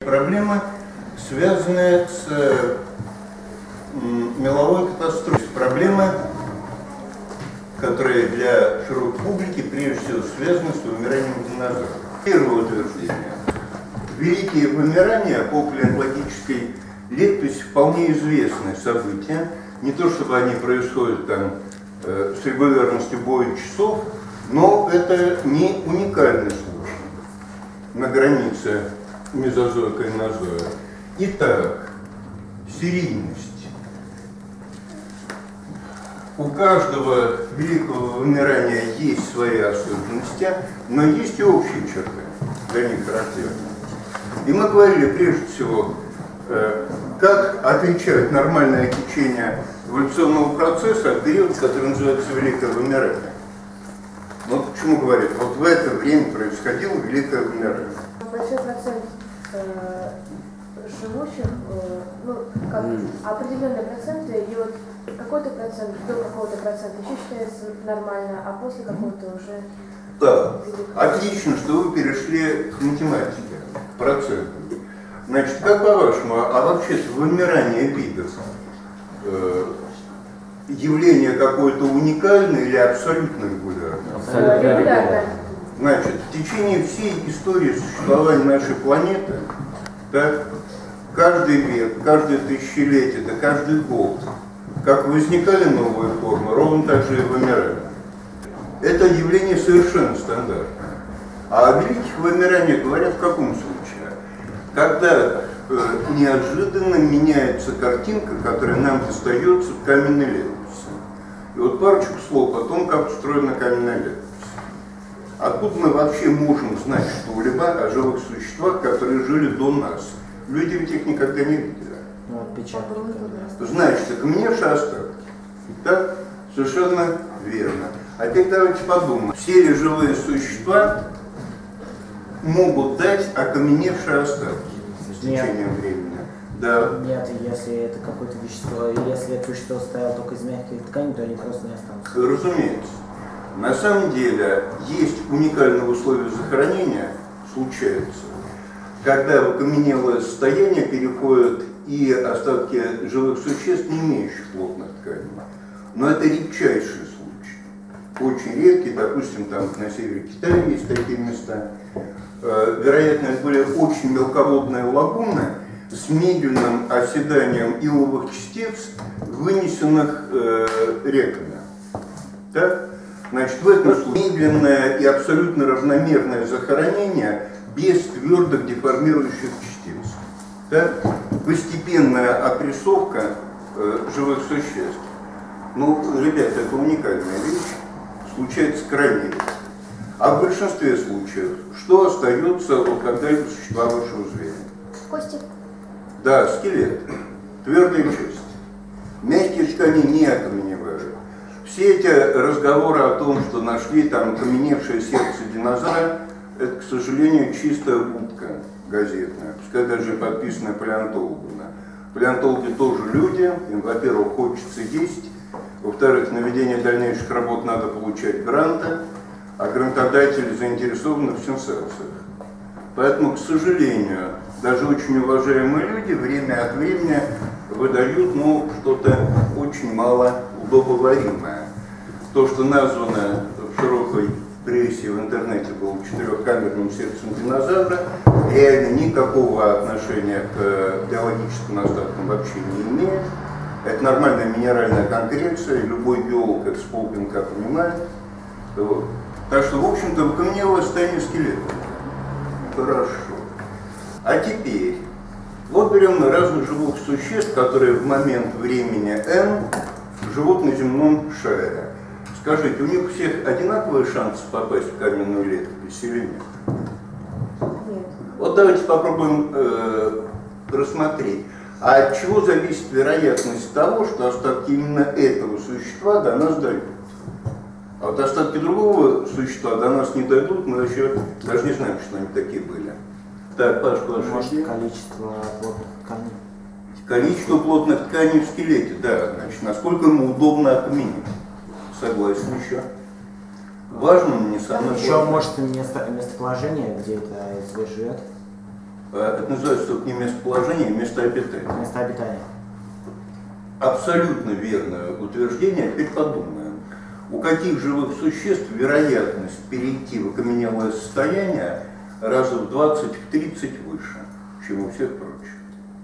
Проблема, связанная с меловой катастрофой. Проблема, которая для широкой публики прежде всего связана с вымиранием динозавров. Первое утверждение. Великие вымирания по палеонтологической летописи вполне известные события. Не то чтобы они происходят там с регулярностью боя часов, но это не уникальный случай на границе мезозоика и нозоя. Итак, серийность. У каждого великого вымирания есть свои особенности, но есть и общие черты для них характерные. И мы говорили прежде всего, как отличать нормальное течение эволюционного процесса от периода, который называется великое вымирание. Вот почему говорят, вот в это время происходило великое вымирание. Большой процент живущих, определенные проценты, и вот какой-то процент до какого-то процента еще считается нормально, а после какого-то уже... Да, отлично, что вы перешли к математике, к процентам. Значит, как по-вашему, а вообще-то вымирание видов явление какое-то уникальное или абсолютно регулярное? Абсолютно регулярное. Значит, в течение всей истории существования нашей планеты, так, каждый век, каждое тысячелетие, да каждый год, как возникали новые формы, ровно так же и вымирали. Это явление совершенно стандартное. А о великих вымираниях говорят в каком случае? Когда неожиданно меняется картинка, которая нам достается в каменной летописи. И вот парочку слов о том, как устроена каменная летопись. Откуда мы вообще можем знать что-либо о живых существах, которые жили до нас? Люди ведь их никогда не видели. Значит, окаменевшие остатки. Так? Совершенно верно. А теперь давайте подумаем. Все ли живые существа могут дать окаменевшие остатки с течением времени? Да. Нет, если это какое-то вещество, если это вещество состояло только из мягких тканей, то они просто не останутся. Разумеется. На самом деле есть уникальные условия захоронения, случается, когда в окаменелое состояние переходят и остатки живых существ, не имеющих плотных тканей. Но это редчайший случай. Очень редкий, допустим, там на севере Китая есть такие места. Вероятно, это были очень мелководные лагуны с медленным оседанием иловых частиц, вынесенных реками. Так? Значит, в этом случае медленное и абсолютно равномерное захоронение без твердых деформирующих частиц. Так? Постепенная опрессовка живых существ. Ну, ребята, это уникальная вещь, случается крайне редко. А в большинстве случаев, что остается от когда-либо существовавшего зверя? Кости. Да, скелет, твердая часть. Мягкие ткани не окаменевают. Все эти разговоры о том, что нашли там окаменевшее сердце динозавра, это, к сожалению, чистая утка газетная, пускай даже подписанная палеонтологами. Палеонтологи тоже люди, им, во-первых, хочется есть, во-вторых, на ведение дальнейших работ надо получать гранты, а грантодатели заинтересованы в сенсациях. Поэтому, к сожалению, даже очень уважаемые люди время от времени выдают, ну, что-то очень мало удобоваримое. То, что названо в широкой прессе в интернете было четырехкамерным сердцем динозавра, реально никакого отношения к биологическим остаткам вообще не имеет. Это нормальная минеральная конкреция, и любой биолог это с полпинка понимает. Вот. Так что, в общем-то, окаменелое состояние скелета. Хорошо. А теперь, вот берем разных живых существ, которые в момент времени N живут на земном шаре. Скажите, у них у всех одинаковые шансы попасть в каменную летопись или нет? Нет. Вот давайте попробуем рассмотреть. А от чего зависит вероятность того, что остатки именно этого существа до нас дойдут? А вот остатки другого существа до нас не дойдут, мы еще даже не знаем, что они такие были. Так, Пашка, ваше Может, количество плотных тканей. Количество плотных тканей в скелете, да, значит, насколько ему удобно окаменеть. Согласен еще. Важно, но не самое Еще главное. может местоположение, где это зверь живет. Это называется только не местоположение, а место обитания. Место обитания. Абсолютно верное утверждение. Теперь подумаем. У каких живых существ вероятность перейти в окаменелое состояние раза в 20-30 выше, чем у всех прочих?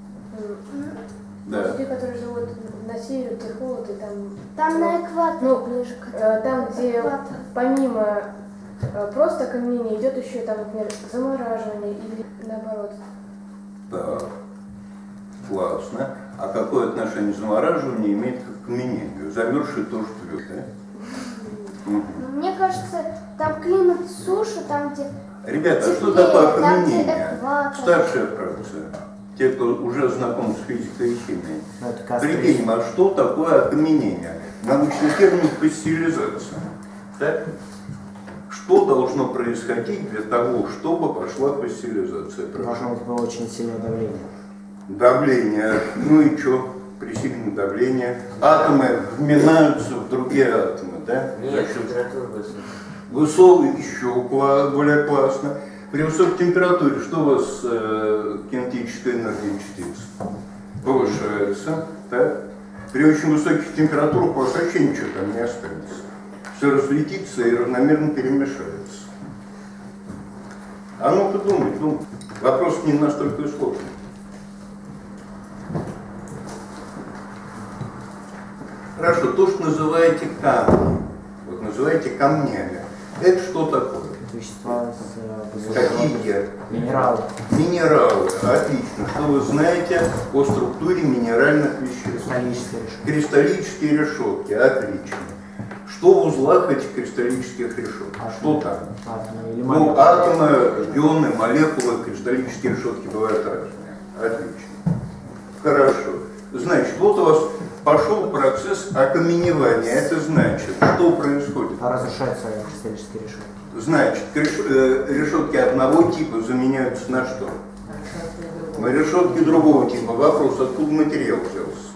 Да. Люди, которые живут на севере, где холод, и там... Там на экватор, Ну, ближе к там, где экватору. помимо просто окаменения идет еще там, например, замораживание или наоборот. Так. Классно. А какое отношение замораживание имеет к окаменению? Замерзший тоже твердое. Мне кажется, там климат суше, там где Ребята, а что теплее, такое там где окаменение? экватор. Старшая фракция. Те, кто уже знаком с физикой и химией. Ну, это как Прикинь, а что такое окаменение? Научный термин пастилизация. Так? Что должно происходить для того, чтобы пошла пастилизация? должно быть было очень сильное давление. Давление. Ну и что? При сильном давлении атомы вминаются в другие атомы, да? Нет, температура высокая. Высокий еще более классно. При высокой температуре что у вас кинетическая энергия частиц? Повышается. Так? При очень высоких температурах у вас вообще ничего там не останется. Все разлетится и равномерно перемешается. А ну-ка думай. Вопрос не настолько и сложный. Хорошо, то, что называете камни, вот называете камнями, это что такое? Вещества с Какие? минералы. Минералы. Отлично. Что вы знаете о структуре минеральных веществ? Кристаллические решетки. Кристаллические решетки. Отлично. Что в узлах этих кристаллических решеток? Что там? Атомы или Ну, молекулы. атомы, ионы, молекулы, кристаллические решетки бывают разные. Отлично. Хорошо. Значит, вот у вас пошел процесс окаменевания. Это значит, что происходит? Разрушаются кристаллические решетки. Значит, решетки одного типа заменяются на что? На решетки другого типа. Вопрос, откуда материал взялся?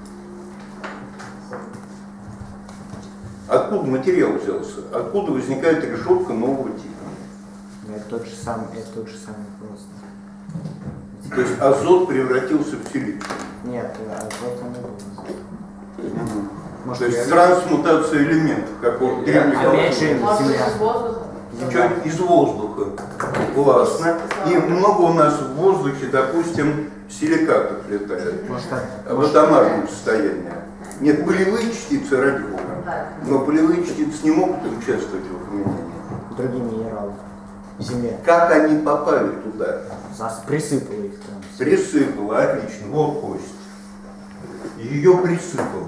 Откуда материал взялся? Откуда возникает решетка нового типа? Это тот же самый вопрос. То есть азот превратился в силикон. Нет, азот он не был. То есть трансмутация элементов, как у древних Опять же, Может быть, Земля. из воздуха? Что из воздуха. Классно. И много у нас в воздухе, допустим, силикатов летает. Может, так? В атомарном состоянии. Нет, пылевые частицы, ради бога. Но пылевые частицы не могут участвовать в окаменении. Другие минералы в Земле. Как они попали туда? Присыпало их там. Присыпало, отлично. Вот кость. Ее присыпало.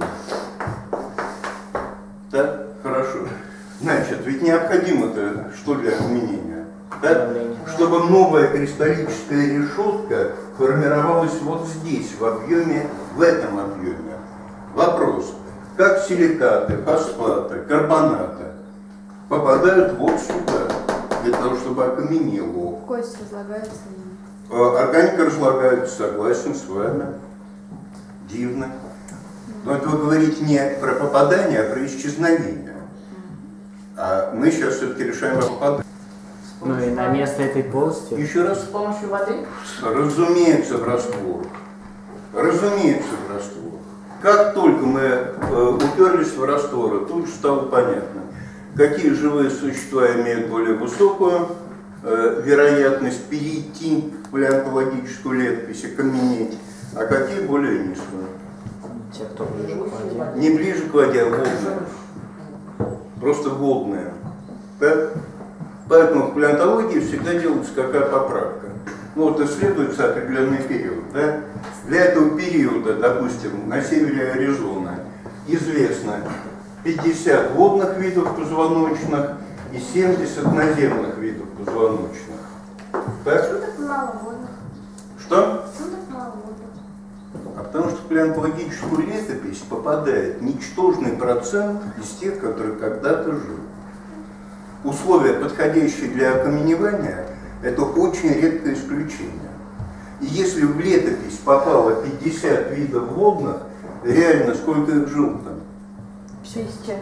Так, хорошо. Значит, ведь необходимо-то что для окаменения? Да? Давление. Чтобы новая кристаллическая решетка формировалась вот здесь, в объеме, в этом объеме. Вопрос. Как силикаты, фосфаты, карбонаты попадают вот сюда, для того, чтобы окаменело? Кость разлагается. Органика разлагается, согласен с вами. Дивно. Но это вы говорите не про попадание, а про исчезновение. А мы сейчас все-таки решаем попадание. Ну и на место этой полости. Еще раз. С помощью воды? Разумеется, в раствор. Разумеется, в раствор. Как только мы уперлись в растворы, тут же стало понятно, какие живые существа имеют более высокую вероятность перейти в палеонтологическую летопись, окаменеть, а какие более низкую. Те, кто ближе к воде. Не ближе к воде, а водные. Просто водные. Так? Поэтому в палеонтологии всегда делается какая поправка. Ну вот исследуется определенный период. Да? Для этого периода, допустим, на севере Аризоны известно 50 водных видов позвоночных и 70 наземных видов позвоночных. Так? Почему так мало водных? Что? Почему так мало водных? А потому что в палеонтологическую летопись попадает ничтожный процент из тех, которые когда-то жил. Условия, подходящие для окаменевания, это очень редкое исключение. И если в летопись попало 50 видов водных, реально сколько их жило там? 1000.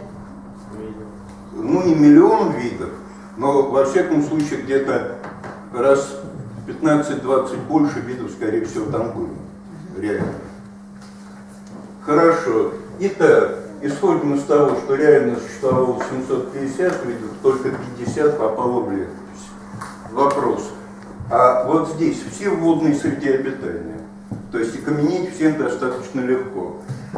Ну не миллион видов, но во всяком случае где-то раз 15-20 больше видов, скорее всего, там было. Реально. Хорошо. Итак, исходим из того, что реально существовало 750 видов, только 50 попало в летопись. Вопрос. А вот здесь все в водной среде обитания. То есть окаменеть всем достаточно легко.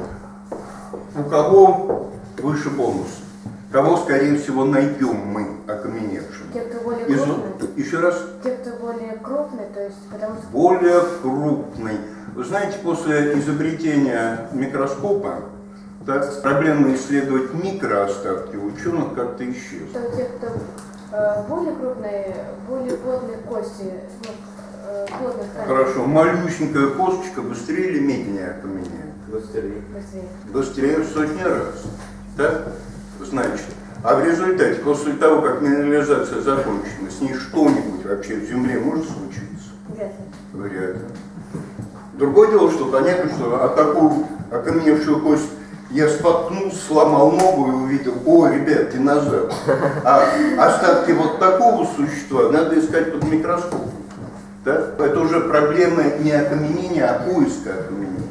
У кого выше бонус? Кого, скорее всего, найдем мы окаменевшим? Те, кто более крупный. Еще раз. Те, кто более крупный, то есть потому что... Более крупный. Вы знаете, после изобретения микроскопа, так, проблема исследовать микроостатки у ученых как-то исчезла. То те, кто более крупные, более плотные кости, плотных тканей. Хорошо. Малюсенькая косточка быстрее или медленнее окаменеет? Быстрее. Быстрее. Быстрее в сотни раз. Так? Значит, а в результате, после того, как минерализация закончена, с ней что-нибудь вообще в Земле может случиться? Вряд ли. Вряд ли. Другое дело, что понятно, что такую окаменевшую кость я споткнулся, сломал ногу и увидел: о, ребят, динозавр. А остатки вот такого существа надо искать под микроскопом. Да? Это уже проблема не окаменения, а поиска окаменения.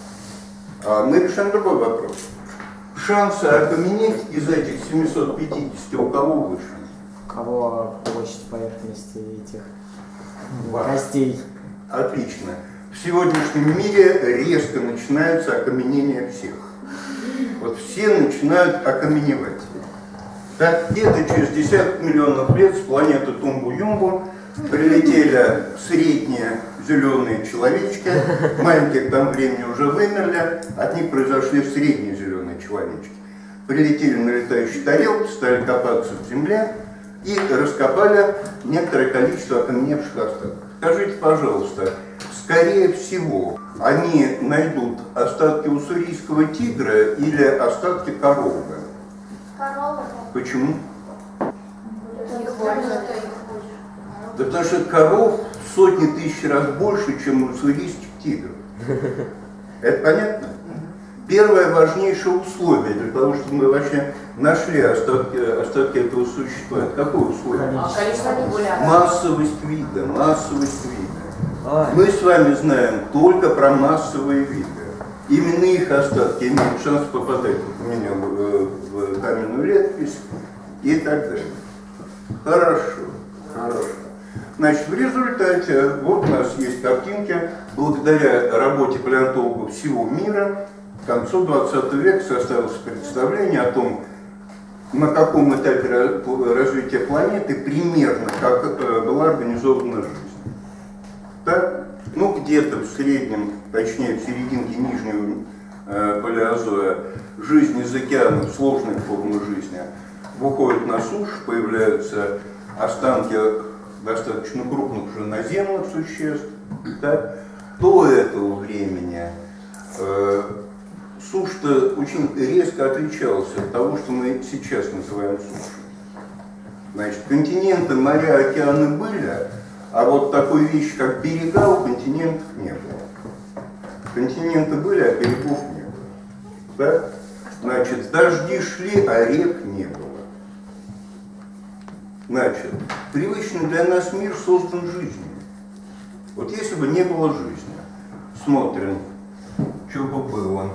Мы решаем другой вопрос. Шансы окаменеть из этих 750 у кого выше? У кого площадь поверхности этих костей? Отлично. В сегодняшнем мире резко начинается окаменение всех. Вот все начинают окаменевать. Так, где-то через десяток миллионов лет с планеты Тумбу-Юмбу прилетели средние зеленые человечки, маленькие к тому времени уже вымерли, от них произошли средние зеленые человечки. Прилетели на летающие тарелки, стали копаться в земле и раскопали некоторое количество окаменевших остатков. Скажите, пожалуйста, скорее всего, они найдут остатки уссурийского тигра или остатки коровы? Корова. Почему? Их больше. Да потому что коров в сотни тысяч раз больше, чем уссурийских тигров. Это понятно? Первое важнейшее условие для того, чтобы мы вообще нашли остатки этого существа. Это какое условие? Количество популярных. Массовость вида, массовость вида. Мы с вами знаем только про массовые виды. Именно их остатки имеют шанс попадать у меня в каменную летопись и так далее. Хорошо, хорошо. Значит, в результате, вот у нас есть картинки, благодаря работе палеонтологов всего мира, к концу 20 века составилось представление о том, на каком этапе развития планеты примерно как была организована жизнь. Так? Ну, где-то в среднем, точнее в серединке нижнего палеозоя, жизнь из океанов, сложные формы жизни, выходит на сушу, появляются останки достаточно крупных уже наземных существ. Так? До этого времени суша очень резко отличалась от того, что мы сейчас называем сушей. Значит, континенты, моря, океаны были, а вот такой вещи, как берега, у континентов не было. Континенты были, а берегов не было. Да? Значит, дожди шли, а рек не было. Значит, привычный для нас мир создан жизнью. Вот если бы не было жизни, смотрим, что бы было.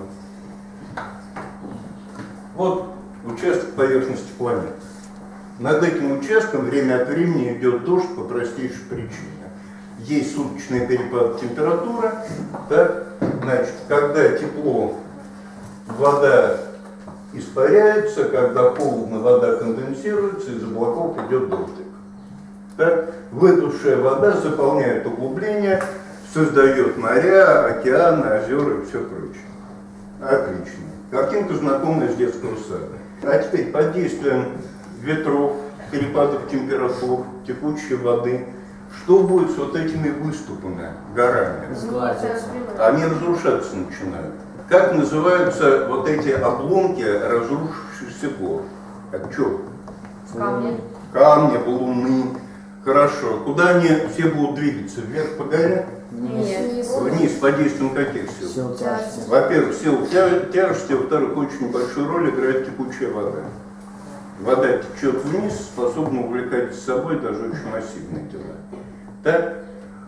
Вот участок поверхности планеты. Над этим участком время от времени идет дождь по простейшей причине. Есть суточный перепад температуры, так? Значит, когда тепло, вода испаряется, когда холодно, вода конденсируется, из облаков идет дождик. Так? Выдувшая вода заполняет углубления, создает моря, океаны, озера и все прочее. Отлично. Картинка знакомая с детского сада. А теперь под действием ветров, перепадов температур, текучей воды, что будет с вот этими выступами, горами? Они разрушаться начинают. Как называются вот эти обломки разрушившихся гор? Как что? Камни. Камни, валуны. Хорошо. Куда они все будут двигаться? Вверх по горе? Нет. Вниз, под действием каких сил? Сил тяжести. Во-первых, сила тяжести, во-вторых, очень большую роль играет текучая вода. Вода течет вниз, способна увлекать с собой даже очень массивные тела. Так?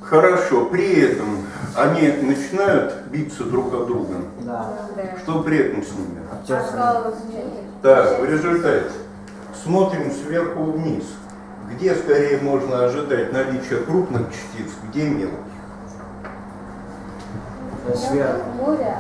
Хорошо, при этом они начинают биться друг от друга. Да. Что при этом с ними? Обтесывание. Так, в результате смотрим сверху вниз. Где скорее можно ожидать наличия крупных частиц, где мелких? Сверху. Море,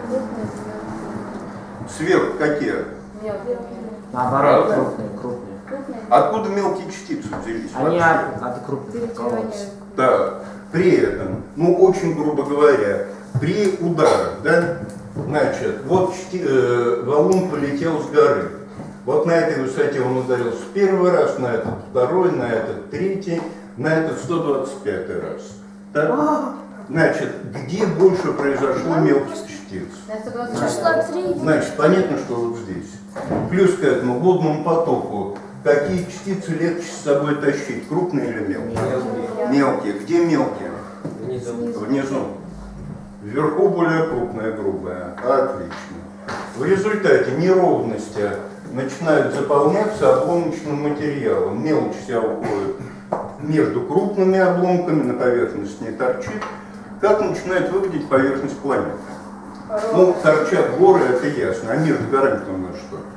Сверху какие? Наоборот, Правда? крупные. Откуда мелкие частицы взялись? Они вообще? от крупных колодцев. Да, при этом, ну очень грубо говоря, при ударах, да, значит, вот валун полетел с горы. Вот на этой высоте он ударился первый раз, на этот второй, на этот третий, на этот 125 раз. Так? Значит, где больше произошло мелких частиц? число 3. Значит, понятно, что вот здесь. Плюс к этому водному потоку какие частицы легче с собой тащить, крупные или мелкие? Мелкие. Где мелкие? Внизу. Внизу. Вверху более крупная, грубая. Отлично. В результате неровности начинают заполняться обломочным материалом. Мелочь вся уходит между крупными обломками, на поверхность не торчит. Как начинает выглядеть поверхность планеты? Ну, торчат горы, это ясно. А между горами-то у нас что?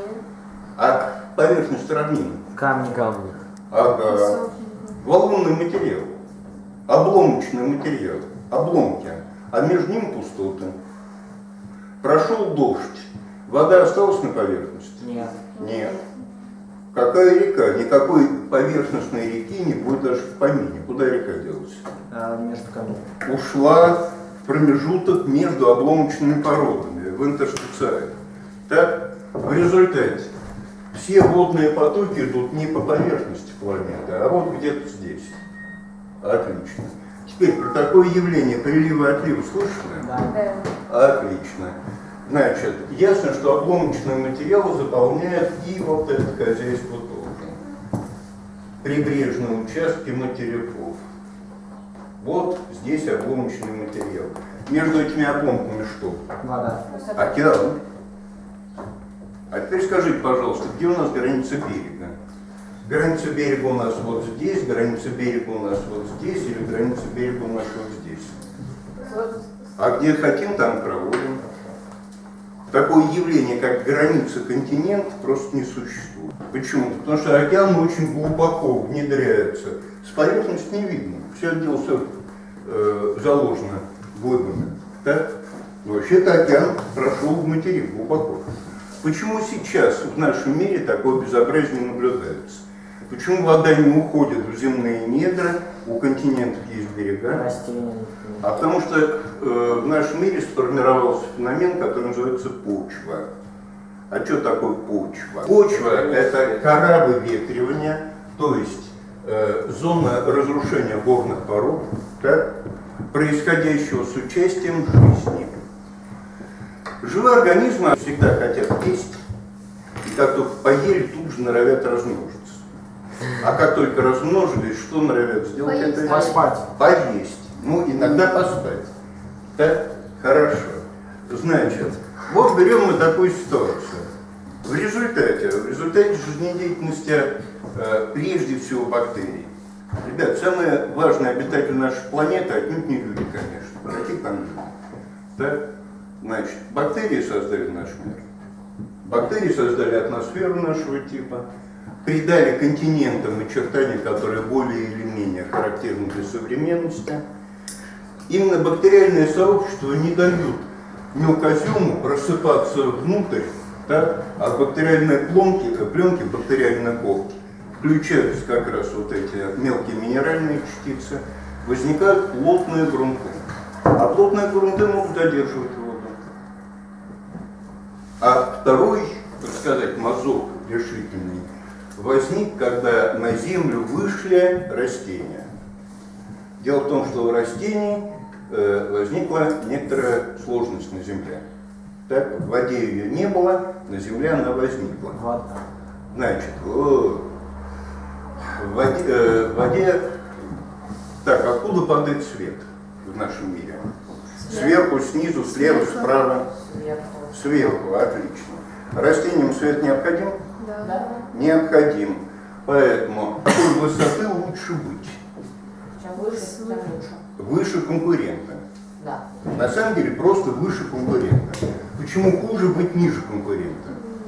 А поверхность равнины? Камни. Ага. Валунный материал. Обломочный материал. Обломки. А между ними пустоты. Прошел дождь. Вода осталась на поверхности? Нет. Нет. Какая река? Никакой поверхностной реки не будет даже в помине. Куда река делась? Между камнями. Ушла в промежуток между обломочными породами, в интерстициале. Так, в результате все водные потоки идут не по поверхности планеты, а вот где-то здесь. Отлично. Теперь про такое явление прилива и отлива слышали? Да. Отлично. Значит, ясно, что обломочный материал заполняет и вот это хозяйство тоже. Прибрежные участки материков. Вот здесь обломочный материал. Между этими обломками что? Вода. Океан. А теперь скажите, пожалуйста, где у нас граница берега? Граница берега у нас вот здесь, граница берега у нас вот здесь, или граница берега у нас вот здесь? А где хотим, там проводим. Такое явление, как граница континента, просто не существует. Почему? Потому что океан очень глубоко внедряется. С поверхности не видно. Все дело заложено глыбами. Так? Вообще-то океан прошел в материк глубоко. Почему сейчас в нашем мире такое безобразие наблюдается? Почему вода не уходит в земные недра, у континентов есть берега? Растения. А потому что в нашем мире сформировался феномен, который называется почва. А что такое почва? Почва – это кора выветривания, то есть зона разрушения горных пород, так, происходящего с участием жизни. Живые организмы всегда хотят есть, и как только поели, тут же норовят размножиться. А как только размножились, что норовят сделать? Поесть. Это Поспать. поесть. Ну, иногда поспать. Так? Хорошо. Значит, вот берем мы такую ситуацию. В результате жизнедеятельности прежде всего бактерий. Ребят, самые важные обитатели нашей планеты отнюдь не люди, конечно. Какие там люди? Так? Значит, бактерии создали наш мир. Бактерии создали атмосферу нашего типа, придали континентам очертания, которые более или менее характерны для современности. Именно бактериальное сообщество не дают мелкозему просыпаться внутрь, так? А бактериальные пленки бактериальной корки включаются как раз вот эти мелкие минеральные частицы, возникают плотные грунты. А плотные грунты могут задерживать воду. А второй, так сказать, мазок решительный возник, когда на землю вышли растения. Дело в том, что у растений возникла некоторая сложность на земле. Так, в воде ее не было, на земле она возникла. Вода. Значит, в воде, так, откуда падает свет в нашем мире? Сверху, снизу, слева, справа? Сверху, отлично. Растениям свет необходим? Да. Необходим. Поэтому какой высоты лучше быть? выше, тем лучше. Выше конкурента. Да. На самом деле просто выше конкурента. Почему хуже быть ниже конкурента?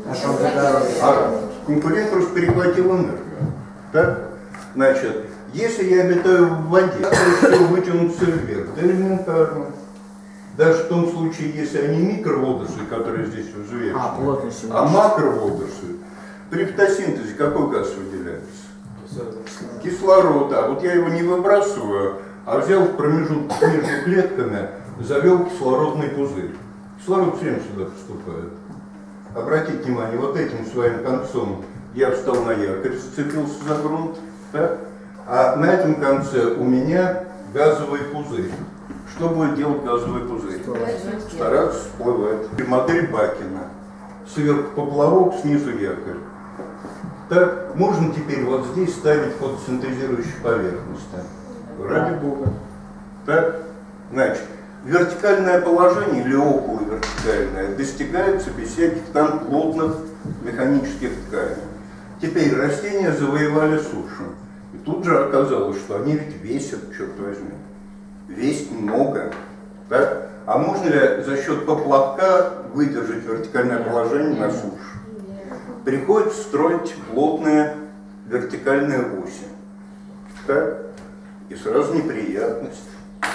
А конкурент просто перехватил энергию. Так? Значит, если я обитаю в воде, я хочу вытянуться вверх. Да элементарно. Даже в том случае, если они микроводоросли, которые здесь взвешены, плотность а макроводоросли, при фотосинтезе какой газ выделяется? Кислород. А вот я его не выбрасываю, а взял в промежуток между клетками, завел кислородный пузырь. Кислород все время сюда поступает. Обратите внимание, вот этим своим концом я встал на якорь, зацепился за грунт, так? А на этом конце у меня газовый пузырь. Что будет делать газовый пузырь? Стараться всплывать. Модель Бакина. Сверху поплавок, снизу якорь. Так, можно теперь вот здесь ставить фотосинтезирующие поверхности. Ради Бога. Так, значит, вертикальное положение или околовертикальное достигается без всяких там плотных механических тканей. Теперь растения завоевали сушу. И тут же оказалось, что они ведь весят, черт возьми. Весит много. Так? А можно ли за счет поплавка выдержать вертикальное положение на суше? Приходится строить плотные вертикальные оси. Так? И сразу неприятность.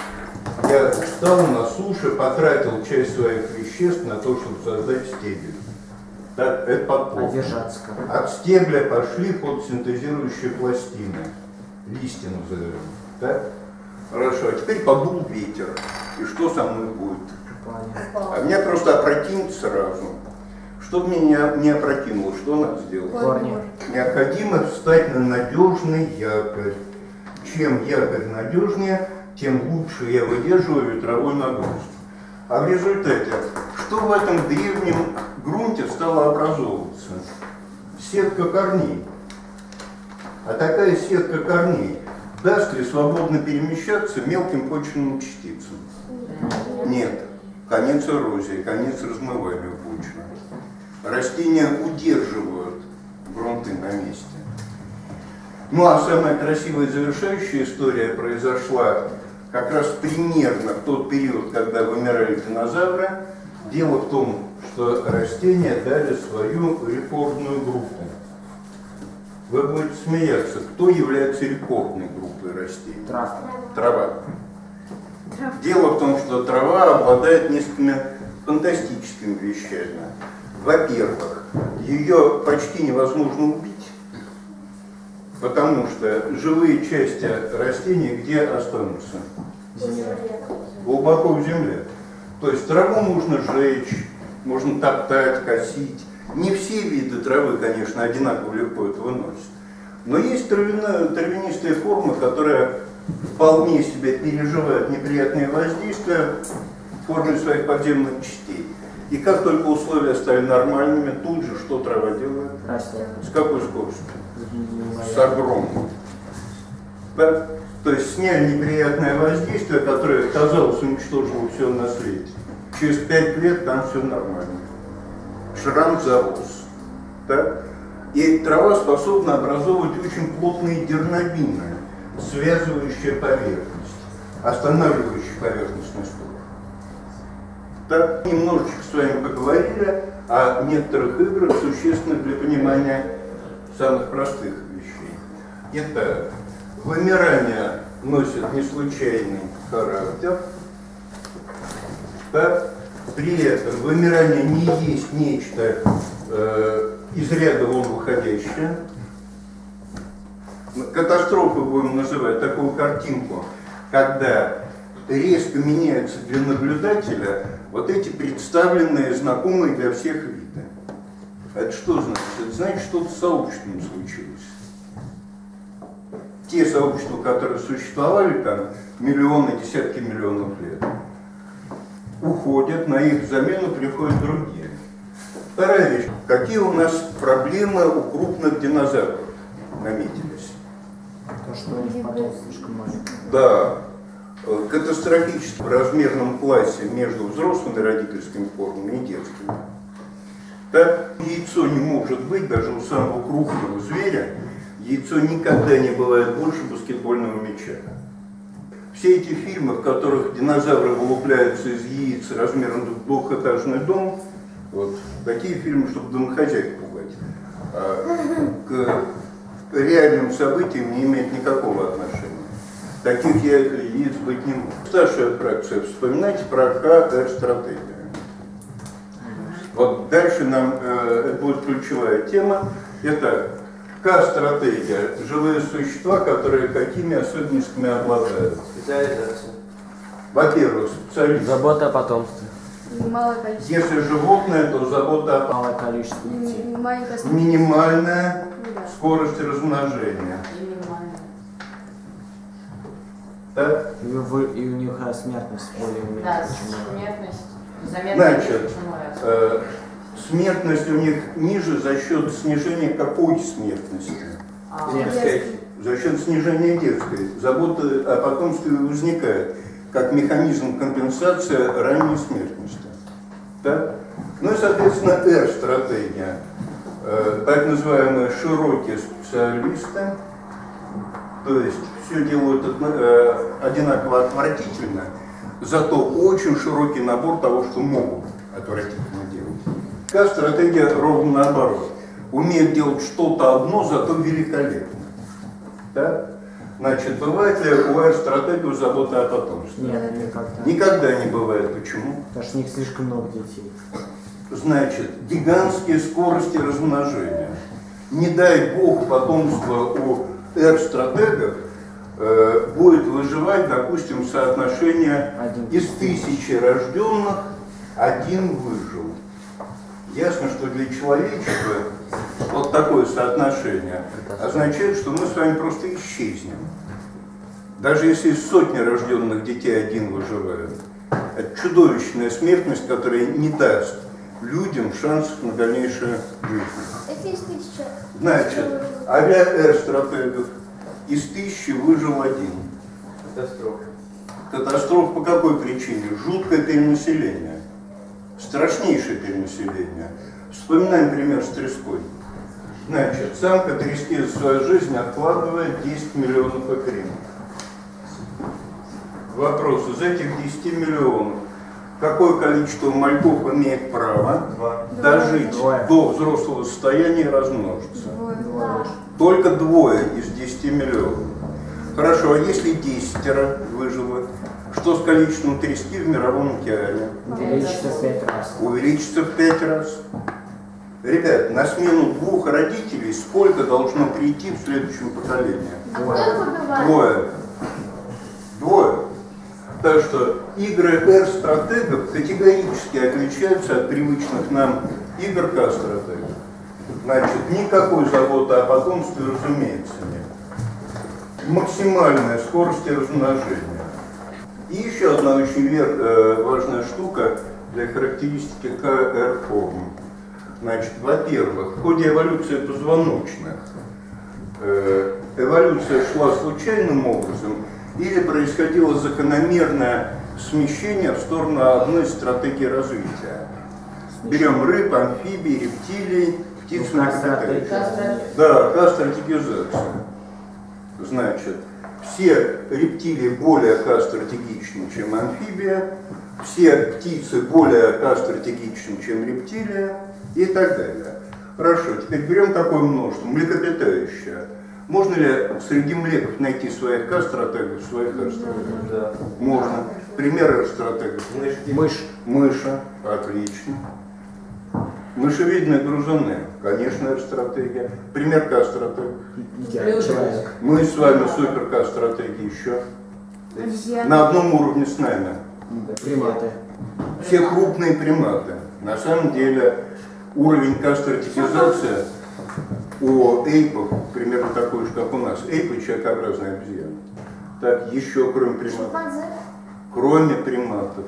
Я встал на суше, потратил часть своих веществ на то, чтобы создать стебель. Так, это подплавок. От стебля пошли фотосинтезирующие пластины. Листья назовем. Так? Хорошо, а теперь подул ветер. И что со мной будет? А меня просто опрокинет сразу. Чтобы меня не опрокинуло, что надо сделать? Необходимо встать на надежный якорь. Чем якорь надежнее, тем лучше я выдерживаю ветровую нагрузку. А в результате, что в этом древнем грунте стало образовываться? Сетка корней. А такая сетка корней даст ли свободно перемещаться мелким почвенным частицам? Нет. Конец эрозии, конец размывания почвы. Растения удерживают грунты на месте. Ну а самая красивая завершающая история произошла как раз примерно в тот период, когда вымирали динозавры. Дело в том, что растения дали свою рекордную группу. Вы будете смеяться, кто является рекордной группой растений? Трава. Дело в том, что трава обладает несколькими фантастическими вещами. Во-первых, ее почти невозможно убить, потому что живые части растений где останутся? Глубоко в земле. То есть траву можно сжечь, можно топтать, косить. Не все виды травы, конечно, одинаково легко это выносят. Но есть травянистые формы, которые вполне себе переживают неприятные воздействия в форме своих подземных частей. И как только условия стали нормальными, тут же что трава делает? С какой скоростью? С огромной. Да? То есть сняли неприятное воздействие, которое, казалось, уничтожило все на свете. Через 5 лет там все нормально. Шрам зарос. Да? И трава способна образовывать очень плотные дерновины, связывающие поверхность, останавливающие поверхностный стук. Так, немножечко с вами поговорили о некоторых играх, существенных для понимания самых простых вещей. Итак, вымирание носит неслучайный характер. Так, при этом вымирание не есть нечто из ряда вон выходящее. Катастрофой будем называть такую картинку, когда резко меняются для наблюдателя вот эти представленные, знакомые для всех виды. Это что значит? Это значит, что-то с сообществом случилось. Те сообщества, которые существовали там миллионы, десятки миллионов лет, уходят, на их замену приходят другие. Вторая вещь. Какие у нас проблемы у крупных динозавров наметились? То, что они потом слишком маленькие. Да. Катастрофически в размерном классе между взрослыми родительскими формами и детскими. Так, яйцо не может быть, даже у самого крупного зверя, яйцо никогда не бывает больше баскетбольного мяча. Все эти фильмы, в которых динозавры вылупляются из яиц размером в двухэтажный дом, вот такие фильмы, чтобы домохозяек пугать, к реальным событиям не имеет никакого отношения. Таких яиц быть не может. Старшая фракция, вспоминайте про КР-стратегию. Вот дальше нам это будет ключевая тема. Это К-стратегия. Живые существа, которые какими особенностями обладают? Специализация. Во-первых, специалист. Забота о потомстве. Малое количество. Если животное, то забота о Малое количество детей. Маленькое минимальная Да. скорость размножения. Минимально. Так? И у них смертность более Да, умеренная, чем у нас. смертность заметно Значит, ниже, чем у нас. Смертность у них ниже за счет снижения какой смертности? Детской. За счет снижения детской. Забота о потомстве возникает как механизм компенсации ранней смертности. Так? Ну и, соответственно, R-стратегия. Так называемые широкие специалисты, то есть все делают одинаково отвратительно, зато очень широкий набор того, что могут отвратительно делать. К-стратегия ровно наоборот. Умеет делать что-то одно, зато великолепно. Да? Значит, бывает ли у R-стратегии забота о потомстве? Нет, никогда. Никогда не бывает. Почему? Потому что у них слишком много детей. Значит, гигантские скорости размножения. Не дай бог потомство у R-стратегов будет выживать, допустим, соотношение из 1000 рожденных один выжил. Ясно, что для человечества вот такое соотношение означает, что мы с вами просто исчезнем. Даже если из сотни рожденных детей один выживает. Это чудовищная смертность, которая не даст людям шансов на дальнейшую жизнь. Это из 1000. Значит, авиа-R-стратегов из 1000 выжил один. Катастрофа. Катастрофа по какой причине? Жуткое перенаселение. Страшнейшее перенаселение. Вспоминаем пример с треской. Значит, самка трески за свою жизнь откладывает 10 миллионов акринов. Вопрос, из этих 10 миллионов, какое количество мальков имеет право дожить до взрослого состояния и размножиться? Только 2 из 10 миллионов. Хорошо, а если 10 выжило, что с количеством трески в мировом океане? Увеличится в 5 раз. Увеличится в 5 раз. Ребят, на смену 2 родителей сколько должно прийти в следующем поколении? А кто их убивает? 2. Так что игры R-стратегов категорически отличаются от привычных нам игр К-стратегов. Значит, никакой заботы о потомстве, разумеется, нет. Максимальная скорость размножения. И еще одна очень важная штука для характеристики КР-форм. Значит, во-первых, в ходе эволюции позвоночных эволюция шла случайным образом или происходило закономерное смещение в сторону одной из стратегий развития. Берем рыб, амфибий, рептилий, птиц млекопитающих. Да, К-стратегизация. Значит, все рептилии более К-стратегичны, чем амфибия, все птицы более К-стратегичны, чем рептилия и так далее. Хорошо, теперь берем такое множество, млекопитающее. Можно ли среди млеков найти своих К-стратегов, своих R-стратегов? Да. Можно. Пример R-стратегов. Мышь. Мыша. Отлично. Мышевидные грызуны. Конечно, R-стратегия. Пример К-стратег. Человек. Мы с вами супер К-стратегии еще. Обезьяны. На одном уровне с нами. Приматы. Все крупные приматы. На самом деле уровень К-стратегизации у эйпов примерно такой же, как у нас. Эйпы — человекообразные обезьяны. Так, еще кроме приматов. Шимпанзе. Кроме приматов.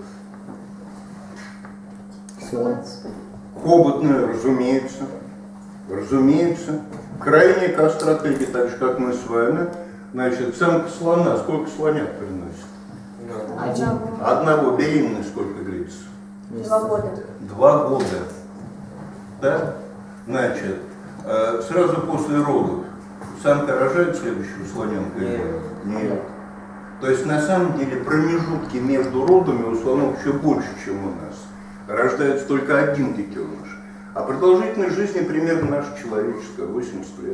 Слон. Хоботные, разумеется. Разумеется. Крайняя К-стратегия, так же, как мы с вами. Значит, самка слона. Сколько слонят приносит? 1. Одного. Беременность сколько длится? 2 года. 2 года. Да? Значит, сразу после родов самка рожает следующего слоненка? Нет. Нет. То есть на самом деле промежутки между родами у слонов еще больше, чем у нас. Рождается только один детеныш. А продолжительность жизни примерно наша человеческая, 80 лет.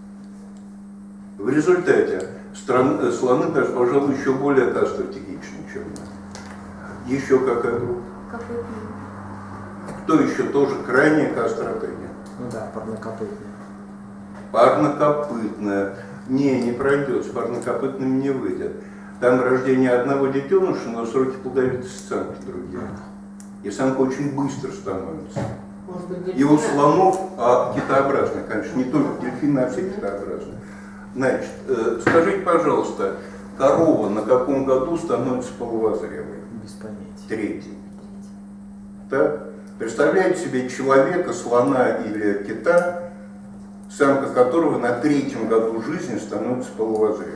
В результате слоны даже, пожалуй, еще более кастратегичны, чем мы. Еще какая группа? Копытные. Кто еще тоже крайняя кастратегия? Ну да, парнокопытные. Парнокопытная. Не пройдет, с парнокопытными не выйдет. Там рождение одного детеныша, но сроки плодовитости самки другие. И самка очень быстро становится. Может быть, И у слонов, китообразных, конечно, не только дельфины, а все китообразные. Значит, скажите, пожалуйста, корова на каком году становится полувозрелой? Без понятия. Третий. Так? Представляете себе человека, слона или кита, самка которого на третьем году жизни становится полувозрелой.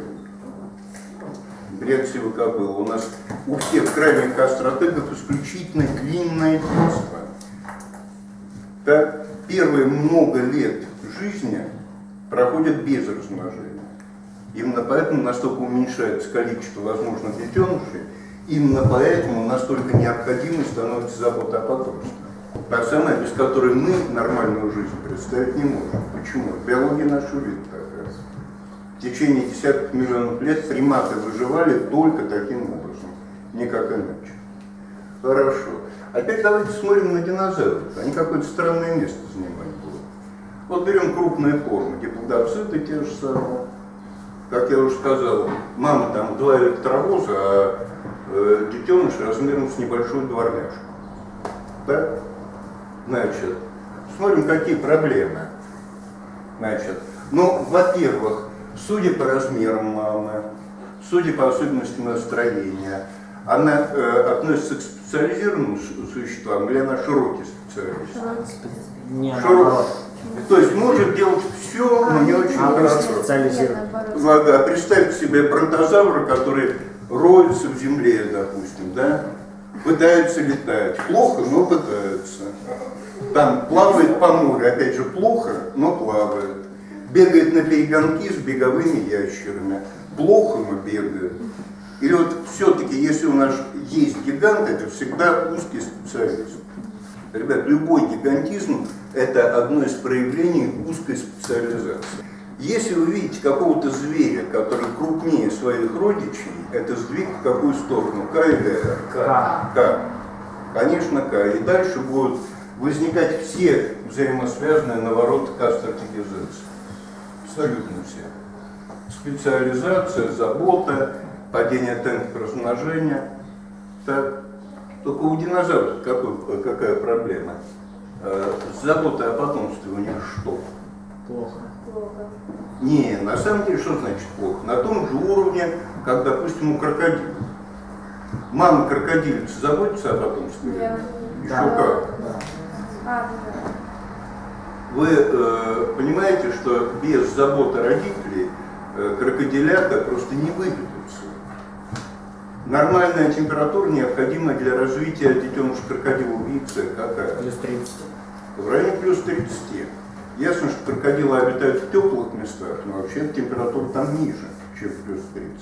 Бред сивой кобылы. У нас у всех крайних кастратегов исключительно длинное детство. Так, первые много лет жизни проходят без размножения. Именно поэтому настолько уменьшается количество возможных детенышей, именно поэтому настолько необходимой становится забота о потомстве. Та самая, без которой мы нормальную жизнь представить не можем. Почему? Биология нашего вида такая. В течение десятков миллионов лет приматы выживали только таким образом, никак иначе. Хорошо. Опять давайте смотрим на динозавров. Они какое-то странное место занимать будут. Вот берем крупные формы, диплодоциты те же самые. Как я уже сказал, мама там 2 электровоза, а детеныш размером с небольшую дворняжку. Так? Значит, смотрим, какие проблемы. Значит, ну, во-первых, судя по размерам мамы, судя по особенностям настроения, она относится к специализированным существам или она широкий специалист? Не, Широкий. наоборот. То есть может делать все, но не очень хорошо. Специализирован. Ага, представьте себе бронтозавра, который роется в земле, допустим, да? Пытается летать. Плохо, но пытается. Там плавает по морю, опять же плохо, но плавает. Бегает на перегонки с беговыми ящерами. Плохо, но бегает. Или вот все-таки, если у нас есть гигант, это всегда узкий специалист. Ребят, любой гигантизм – это одно из проявлений узкой специализации. Если вы видите какого-то зверя, который крупнее своих родичей, это сдвиг в какую сторону? К или Р? К. Конечно, К. И дальше будут возникать все взаимосвязанные навороты кастратегизации. Абсолютно все. Специализация, забота, падение темпов размножения. Так. Только у динозавров какая проблема? С заботой о потомстве у них что? Плохо. Плохо. Не, на самом деле, что значит плохо? На том же уровне, как, допустим, у крокодила. Мама крокодилица заботится о потомстве? Да. Еще Да. как? Да. Вы понимаете, что без заботы родителей крокодилята просто не выведутся. Нормальная температура необходима для развития детеныша крокодила в яйце. Какая? Плюс 30. В районе плюс 30. Ясно, что крокодилы обитают в теплых местах, но вообще температура там ниже, чем плюс 30.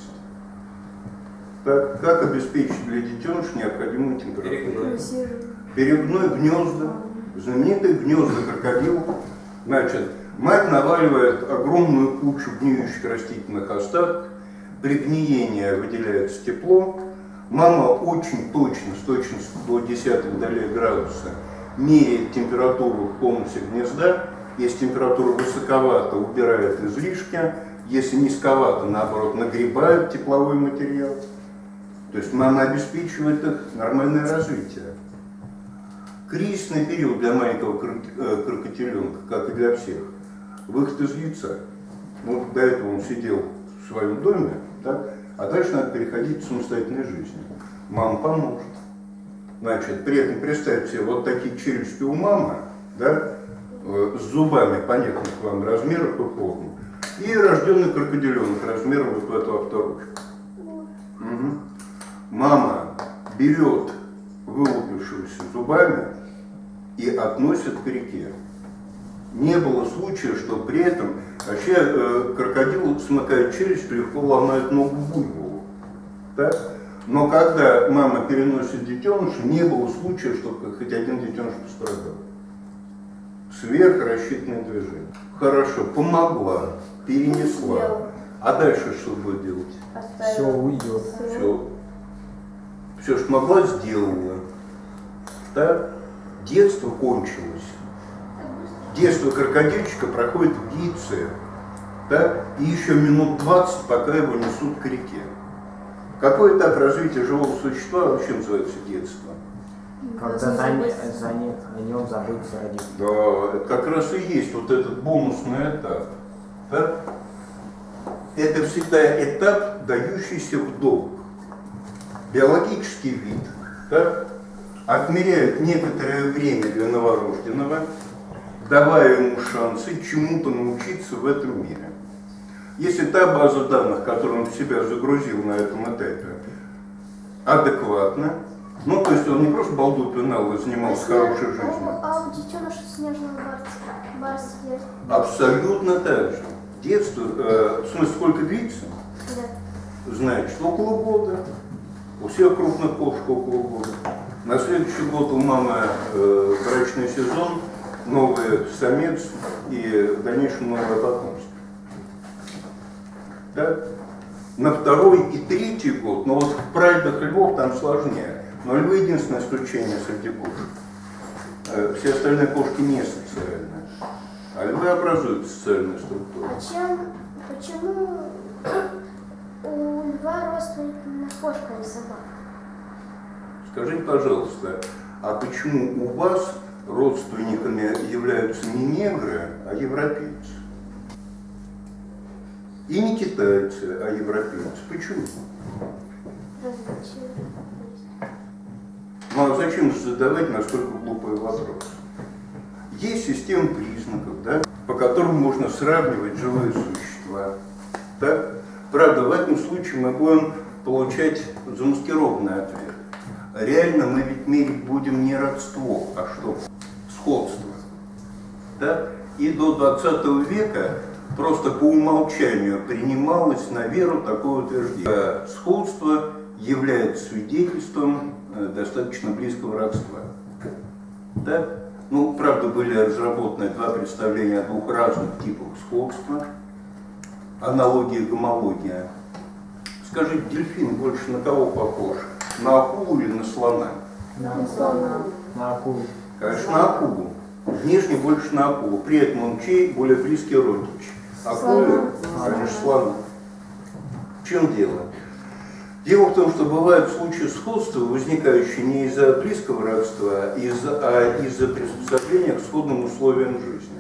Так, как обеспечить для детеныша необходимую температуру? Перегной гнезда, знаменитые гнезда крокодилов. Значит, мать наваливает огромную кучу гниющих растительных остатков, при гниении выделяется тепло, мама очень точно, с точностью до 10 долей градуса, меряет температуру в конусе гнезда. Если температура высоковата, убирает излишки, если низковата, наоборот, нагребает тепловой материал. То есть мама обеспечивает их нормальное развитие. Кризисный период для маленького крокодиленка, как и для всех, выход из яйца. Вот до этого он сидел в своем доме, так? А дальше надо переходить к самостоятельной жизни. Мама поможет. Значит, при этом представьте себе вот такие челюсти у мамы, да, с зубами понятных вам размеров и форм, и рожденный крокодиленок размером вот в эту авторучку. Угу. Мама берет вылупившегося зубами и относит к реке. Не было случая, что при этом вообще крокодил смыкает челюсть, легко ломает ногу в буйволу. Так? Но когда мама переносит детеныша, не было случая, чтобы хоть один детеныш пострадал. Сверхрассчитанное движение. Хорошо, помогла, перенесла. А дальше что будет делать? Все уйдет. Все, что могла, сделала. Так? Детство кончилось. Детство крокодильчика проходит в яйце. Так? И еще минут 20, пока его несут к реке. Какой этап развития живого существа вообще называется детство? Когда о нем забыться родители. Да, это как раз и есть вот этот бонусный этап. Так? Это всегда этап, дающийся в долг. Биологический вид, так, отмеряет некоторое время для новорожденного, давая ему шансы чему-то научиться в этом мире. Если та база данных, которую он в себя загрузил на этом этапе, адекватна, ну то есть он не просто балду пинал и занимался хорошей жизнью. А у детеныша снежного барса есть? Абсолютно так же. Детство, в смысле, сколько длится? Да. Значит, около года. У всех крупных кошек около года. На следующий год у мамы брачный сезон, новый самец и в дальнейшем новое потомство. Да? На второй и третий год, но вот в прайдах львов там сложнее. Но львы единственное исключение среди кошек. Все остальные кошки не социальные. А львы образуют социальную структуру. Почему у льва родственник именно кошка, а не собака? Скажите, пожалуйста, а почему у вас родственниками являются не негры, а европейцы? И не китайцы, а европейцы. Почему? Различия есть. Ну а зачем же задавать настолько глупые вопросы? Есть система признаков, да, по которым можно сравнивать живые существа. Так? Правда, в этом случае мы будем получать замаскированный ответ. Реально мы ведь мерить будем не родство, а что? Сходство. Да? И до 20 века просто по умолчанию принималось на веру такое утверждение. Сходство является свидетельством достаточно близкого родства. Да? Ну, правда, были разработаны два представления о двух разных типах сходства. Аналогия и гомология. Скажите, дельфин больше на кого похож? На акулу или на слона? На акулу. Конечно, на акулу. Внешне больше на акулу. При этом он чей более близкий родич? Акулы, конечно, слона. В чем дело? Дело в том, что бывают случаи сходства, возникающие не из-за близкого родства, а из-за приспособления к сходным условиям жизни.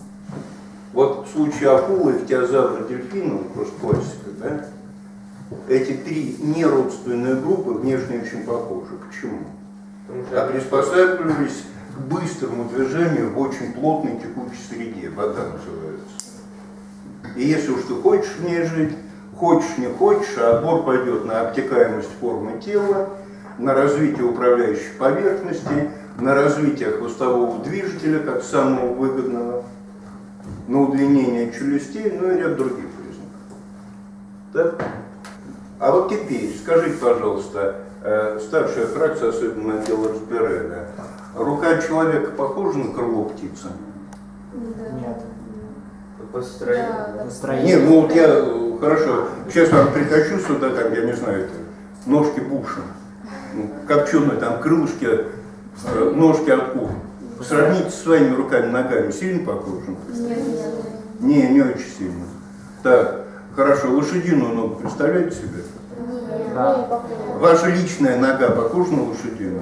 Вот в случае акулы, ихтиозавра, дельфина, просто классика, да? Эти три неродственные группы внешне очень похожи. Почему? А приспосабливались к быстрому движению в очень плотной текучей среде, вода называется. И если уж ты хочешь в ней жить, хочешь не хочешь, а отбор пойдет на обтекаемость формы тела, на развитие управляющей поверхности, на развитие хвостового движителя как самого выгодного, на удлинение челюстей, ну и ряд других признаков. Так? А вот теперь, скажите, пожалуйста, старшая фракция, особенно дело разбирали, рука человека похожа на крыло птицы? Нет. По строению. Настроение. Не, ну вот я, хорошо, сейчас вам притащу сюда, там, я не знаю, это, ножки Буша, ну, копченые, там, крылышки, ножки от кур. Сравните с своими руками, ногами, сильно похожи? Нет. Не очень сильно. Так, хорошо, лошадиную ногу представляете себе? Да. Ваша личная нога похожа на лошадиную?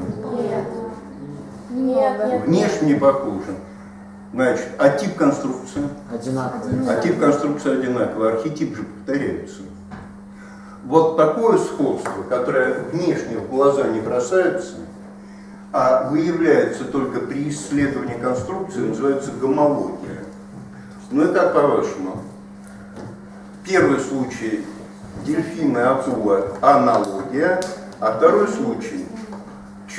Нет. Внешне не похожа. Значит, а тип конструкции? Одинаковые. А тип конструкции одинаковый, архетип же повторяется. Вот такое сходство, которое внешне в глаза не бросается, а выявляется только при исследовании конструкции, называется гомология. Ну и как по-вашему? Первый случай дельфин и акула – аналогия, а второй случай –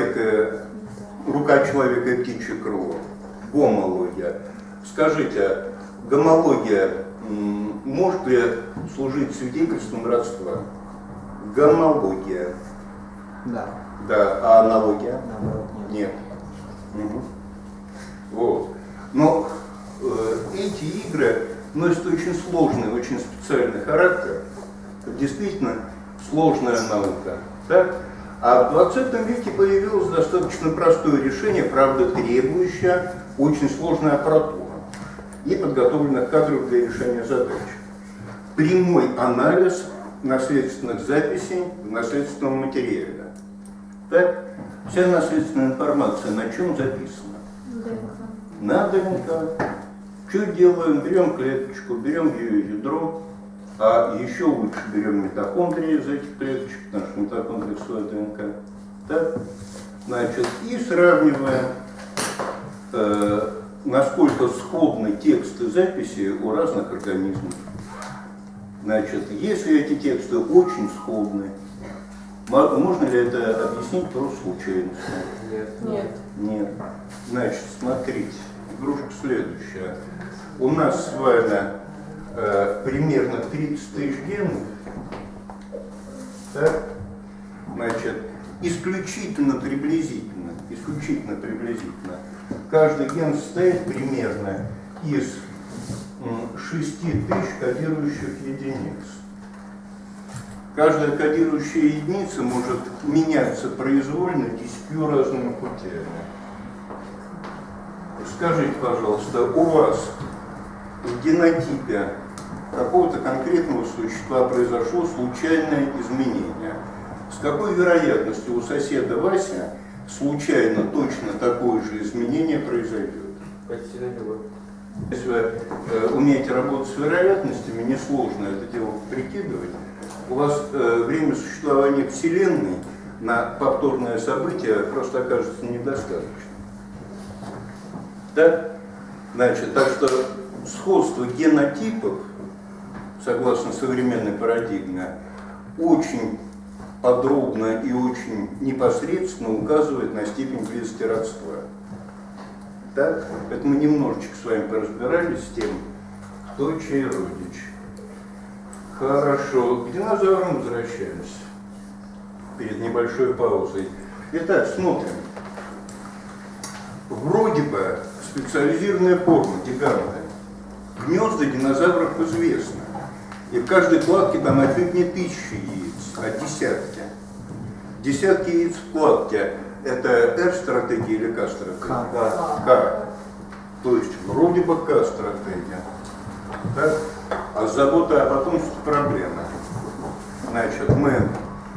рука человека и птичье крыло – гомология. Скажите, гомология может ли служить свидетельством родства? Гомология. Да. Да, а аналогия? Наоборот, нет. Нет. Угу. Вот. Но эти игры носят очень сложный, очень специальный характер. Это действительно сложная наука. Так? А в 20 веке появилось достаточно простое решение, правда требующее очень сложной аппаратуры и подготовленных кадров для решения задач. Прямой анализ наследственных записей в наследственном материале. Так? Вся наследственная информация на чем записана? На ДНК. Что делаем? Берем клеточку, берем ее ядро, а еще лучше берем митохондрии из этих клеточек, потому что митохондрии своя ДНК. Так? Значит, и сравниваем, насколько сходны тексты записи у разных организмов. Значит, если эти тексты очень сходны, можно ли это объяснить просто случайностью? Нет. Нет. Значит, смотрите, игрушка следующая. У нас с вами примерно 30 тысяч генов. Так? Значит, исключительно приблизительно, каждый ген состоит примерно из 6 тысяч кодирующих единиц. Каждая кодирующая единица может меняться произвольно 10 разными путями. Скажите, пожалуйста, у вас в генотипе какого-то конкретного существа произошло случайное изменение. С какой вероятностью у соседа Вася случайно точно такое же изменение произойдет? Почти на любой. Если вы умеете работать с вероятностями, несложно это дело прикидывать. У вас время существования Вселенной на повторное событие просто окажется недостаточно. Да? Значит, так что сходство генотипов, согласно современной парадигме, очень подробно и очень непосредственно указывает на степень близости родства. Так? Это мы немножечко с вами поразбирались с тем, кто чей родич. Хорошо, к динозаврам возвращаемся перед небольшой паузой. Итак, смотрим. Вроде бы специализированная форма, гиганты. Гнезда динозавров известны. И в каждой кладке там отнюдь не 1000 яиц, а десятки. Десятки яиц в кладке. Это R-стратегия или K-стратегия? К. То есть вроде бы К-стратегия. Так? А забота о потомстве проблема. Значит, мы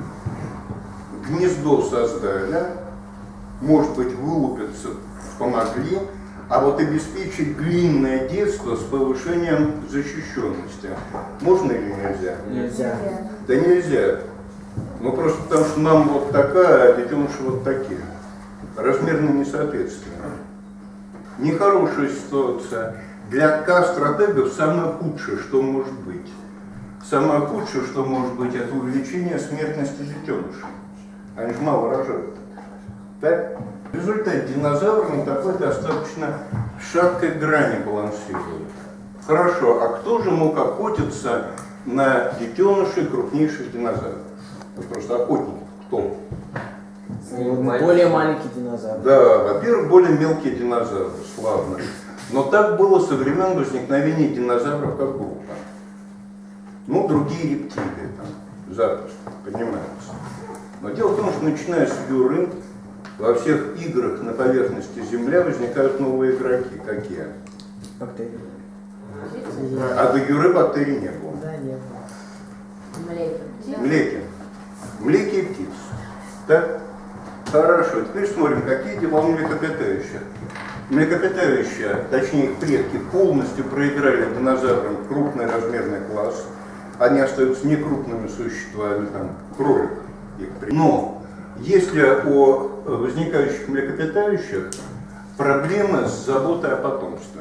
гнездо создали, может быть, вылупиться помогли, а вот обеспечить длинное детство с повышением защищенности можно или нельзя? Нельзя. Да нельзя. Ну просто потому что нам вот такая, а детеныши вот такие. Размерно несоответственно. Нехорошая ситуация. Для К-стратегов самое худшее, что может быть. Самое худшее, что может быть, это увеличение смертности детенышей. Они же мало рожают. Так? В результате динозавр на такой достаточно шаткой грани балансирует. Хорошо, а кто же мог охотиться на детенышей крупнейших динозавров? Просто охотники. Кто? Более маленький динозавр. Да, во-первых, более мелкие динозавры, славно. Но так было со времен возникновения динозавров как группа. Ну, другие рептилии там запросто поднимаются. Но дело в том, что начиная с Юры, во всех играх на поверхности Земля возникают новые игроки. Какие? Бактерии. А до Юры бактерий не было. Да, не было. Млеки. Млеки и птицы. Так? Хорошо. Теперь смотрим, какие дела у млекопитающих. Млекопитающие, точнее их предки, полностью проиграли динозаврам крупный размерный класс. Они остаются некрупными существами, там, кролик. Но если у возникающих млекопитающих проблемы с заботой о потомстве.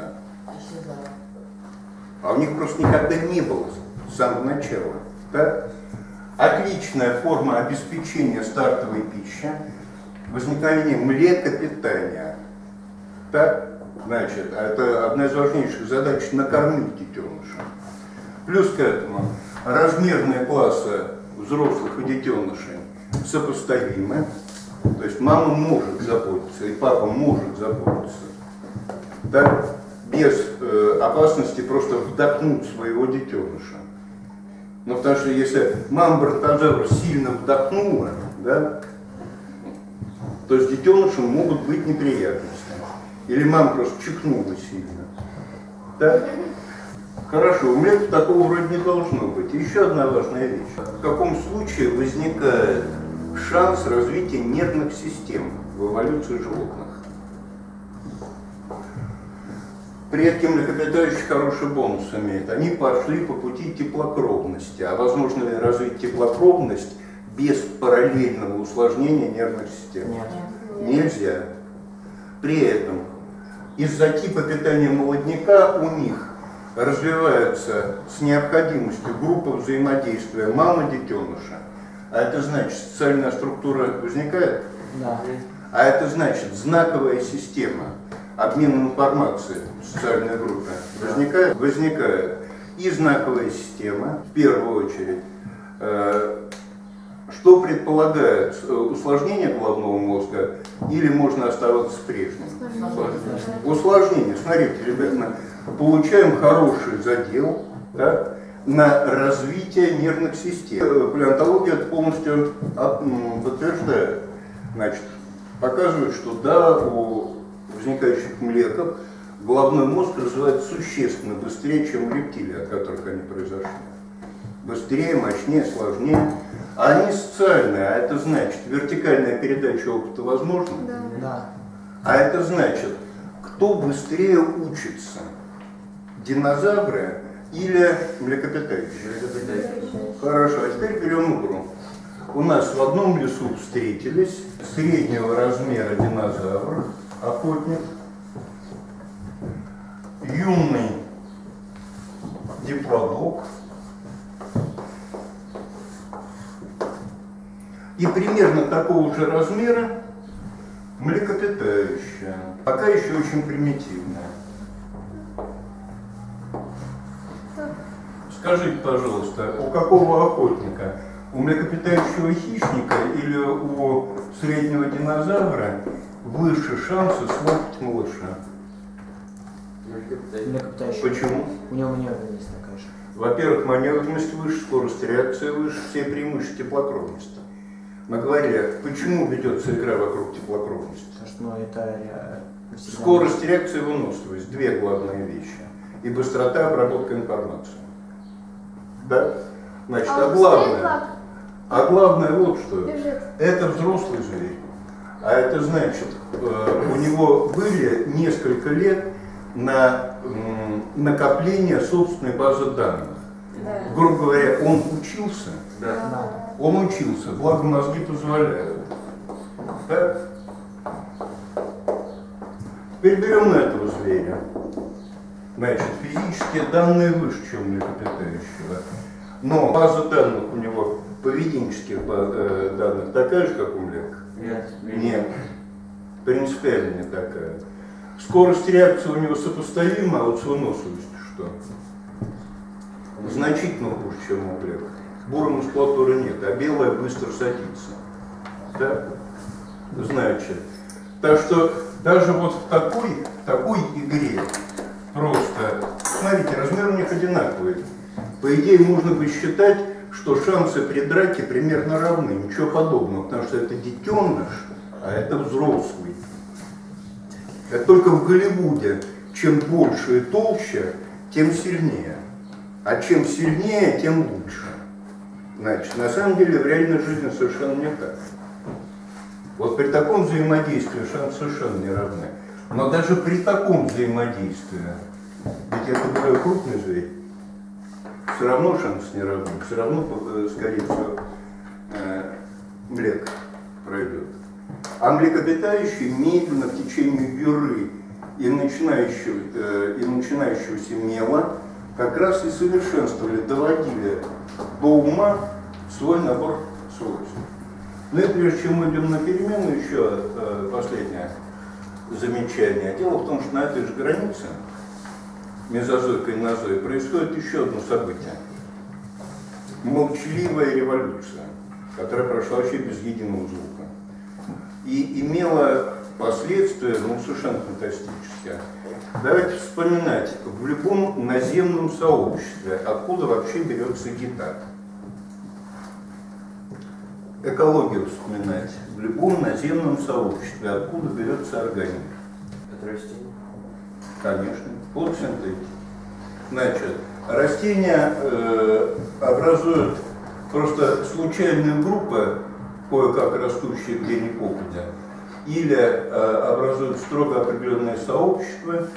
А у них просто никогда не было с самого начала. Так? Отличная форма обеспечения стартовой пищи, возникновение млекопитания. Так? Значит, это одна из важнейших задач — накормить детеныша. Плюс к этому размерные классы взрослых и детенышей сопоставимы, то есть мама может заботиться и папа может заботиться, так, без опасности просто вдохнуть своего детеныша. Ну, потому что если мама бронтозавра сильно вдохнула, да, то с детенышем могут быть неприятности. Или мама просто чихнула сильно. Да? Хорошо, у меня такого вроде не должно быть. Еще одна важная вещь. В каком случае возникает шанс развития нервных систем в эволюции животных? Предки млекопитающих хороший бонус имеют. Они пошли по пути теплокровности. А возможно ли развить теплокровность без параллельного усложнения нервных систем? Нет. Нельзя. При этом из-за типа питания молодняка у них развивается с необходимостью группа взаимодействия мама-детеныша. А это значит, социальная структура возникает? Да. А это значит, знаковая система обмена информацией в социальной группе возникает? Возникает. И знаковая система, в первую очередь, что предполагает усложнение головного мозга или можно оставаться прежним? Усложнение. Смотрите, ребята, получаем хороший задел, да, на развитие нервных систем. Палеонтология это полностью подтверждает. Значит, показывает, что да, у возникающих млеков головной мозг развивается существенно быстрее, чем у рептилий, от которых они произошли. Быстрее, мощнее, сложнее. А они социальные, а это значит, вертикальная передача опыта возможна? Да. А это значит, кто быстрее учится? Динозавры или млекопитающие? Хорошо, а теперь берем игру. У нас в одном лесу встретились среднего размера динозавр, охотник, юный диплодок и примерно такого же размера млекопитающее, пока еще очень примитивное. Скажите, пожалуйста, у какого охотника? У млекопитающего хищника или у среднего динозавра выше шансы схватить малыша? Млекопитающий. Почему? У него маневренность такая же. Во-первых, маневренность выше, скорость реакции выше, все преимущества теплокровности. Мы говорили, почему ведется игра вокруг теплокровности? Потому что, ну, это всегда... Скорость реакции и выносливость – две главные вещи. И быстрота обработки информации. Да? Значит, а главное вот что. Бежит. Это взрослый зверь. А это значит, у него были несколько лет на накопление собственной базы данных. Да. Грубо говоря, он учился. Да. Он учился, благо мозги позволяют. Так? Теперь берем этого зверя. Значит, физические данные выше, чем у млекопитающего. Но база данных у него, поведенческих данных, такая же, как у млека? Нет. Нет. Принципиально не такая. Скорость реакции у него сопоставима, а вот с выносливостью что? Значительно хуже, чем у млека. Бурой мускулатуры нет, а белая быстро садится. Да? Значит, так что даже вот в такой игре просто, смотрите, размер у них одинаковый. По идее, можно бы считать, что шансы при драке примерно равны. Ничего подобного, потому что это детеныш, а это взрослый. Это только в Голливуде. Чем больше и толще, тем сильнее. А чем сильнее, тем лучше. Значит, на самом деле в реальной жизни совершенно не так. Вот при таком взаимодействии шансы совершенно не равны. Но даже при таком взаимодействии, ведь это более крупный зверь, все равно шансы не равны, все равно, скорее всего, млек пройдет. А млекопитающие медленно в течение юры и начинающегося мела как раз и совершенствовали, доводили до ума свой набор свойств. Ну и прежде чем мы идем на перемену, еще последнее замечание. Дело в том, что на этой же границе, мезозой и кайнозой, происходит еще одно событие. молчаливая революция, которая прошла вообще без единого звука. И имела последствия, ну, совершенно фантастические. Давайте вспоминать, в любом наземном сообществе, откуда вообще берется еда. Экологию вспоминать. В любом наземном сообществе, откуда берется организм. Это растение. Конечно, фотосинтетика. Значит, растения образуют просто случайные группы, кое-как растущие где ни попадя, или образуют строго определенные сообщества,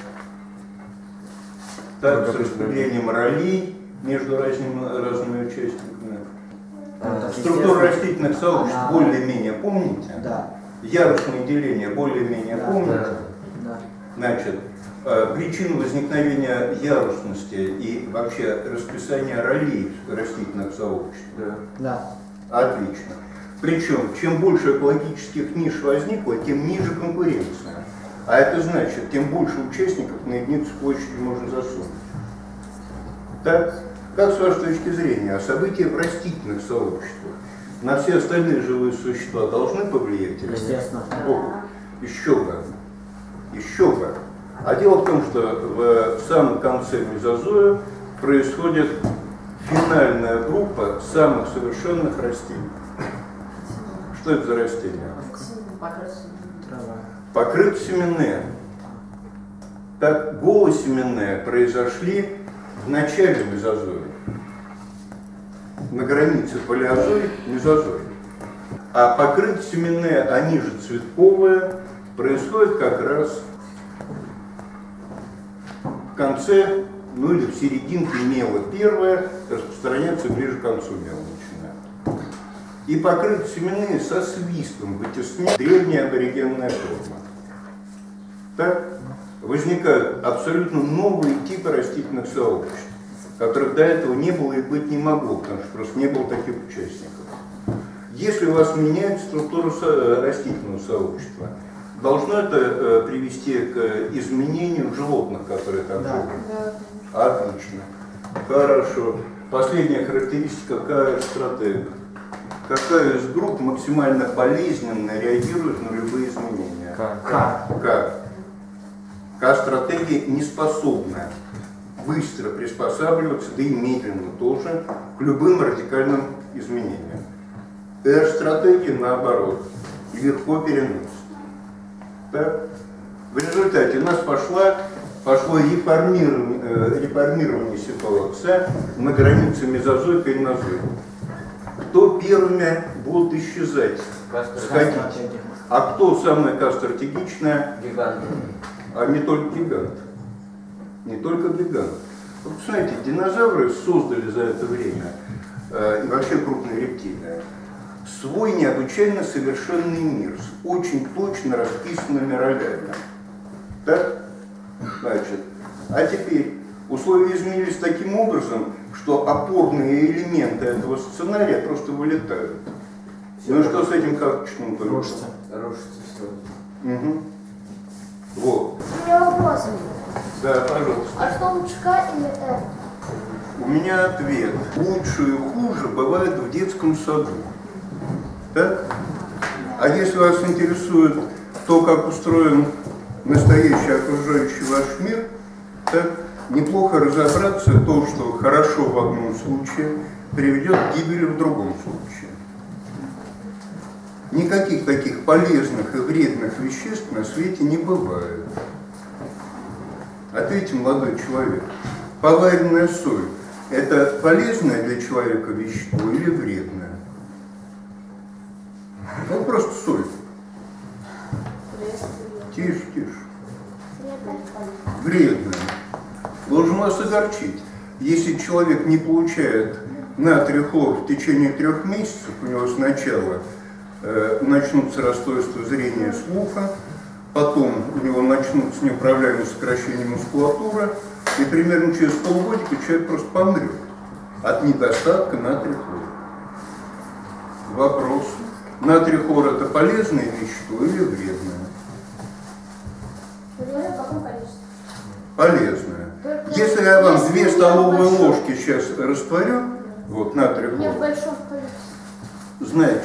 так, с распределением ролей между разными участниками. Структура растительных сообществ более-менее помните? Да. Ярусные деления более-менее помните? Да. Значит, причина возникновения ярусности и вообще расписания ролей растительных сообществ. Да. Отлично. Причем, чем больше экологических ниш возникло, тем ниже конкуренция. А это значит, тем больше участников на единицу площади можно засунуть. Так, как с вашей точки зрения, события в растительных сообществах на все остальные живые существа должны повлиять? Естественно. Еще бы. Еще бы. А дело в том, что в самом конце мезозоя происходит финальная группа самых совершенных растений. Что это за растения? Трава. Покрытосеменные. Так, голосеменные произошли в начале мезозоя, на границе палеозой и мезозой. А покрытосеменные, они же цветковые, происходят как раз в конце, ну или в серединке мела первое, распространяется ближе к концу мела начинает. И покрытосеменные со свистом вытесняют древняя аборигенная форма. Так возникают абсолютно новые типы растительных сообществ, которых до этого не было и быть не могло, потому что просто не было таких участников. Если у вас меняется структура растительного сообщества, должно это привести к изменению животных, которые там живут? Да. Отлично. Хорошо. Последняя характеристика К-стратег. Какая из групп максимально болезненно реагирует на любые изменения? К. К-стратегия не способна быстро приспосабливаться, да и медленно тоже, к любым радикальным изменениям. Р-стратегия, наоборот, легко переносит. Так? В результате у нас пошло реформирование ситуации на границе мезозой и кайнозой. Кто первыми будут исчезать, сходить? А кто самое К-стратегичное? Гигант. А не только гигант. Не только гигант. Вот, знаете, динозавры создали за это время, и вообще крупные рептилии, свой необычайно совершенный мир с очень точно расписанными ролями. Так? Значит, а теперь условия изменились таким образом, что опорные элементы этого сценария просто вылетают. Ну и что с этим карточным поведением? Рушится. Рушится все. Угу. Вот. У меня вопрос. Да, пожалуйста. А что лучше К или Р? У меня ответ. Лучше и хуже бывает в детском саду. Так? А если вас интересует то, как устроен настоящий окружающий ваш мир, так неплохо разобраться то, что хорошо в одном случае, приведет к гибели в другом случае. Никаких таких полезных и вредных веществ на свете не бывает. Ответьте, молодой человек, поваренная соль – это полезное для человека вещество или вредное? Ну, просто соль. Тише, тише. Вредное. Должен вас огорчить. Если человек не получает натрий хлор в течение 3 месяцев, у него сначала начнутся расстройства зрения, слуха, потом у него начнутся неуправляемые сокращения мускулатуры, и примерно через полгодика человек просто помрет от недостатка натрия хлора. Вопрос. Натрий хлор – это полезное вещество или вредное? В каком количестве? Полезное. Если я вам 2 столовые ложки сейчас растворю, Вот, натрий Не в хлор. большом количестве. Значит,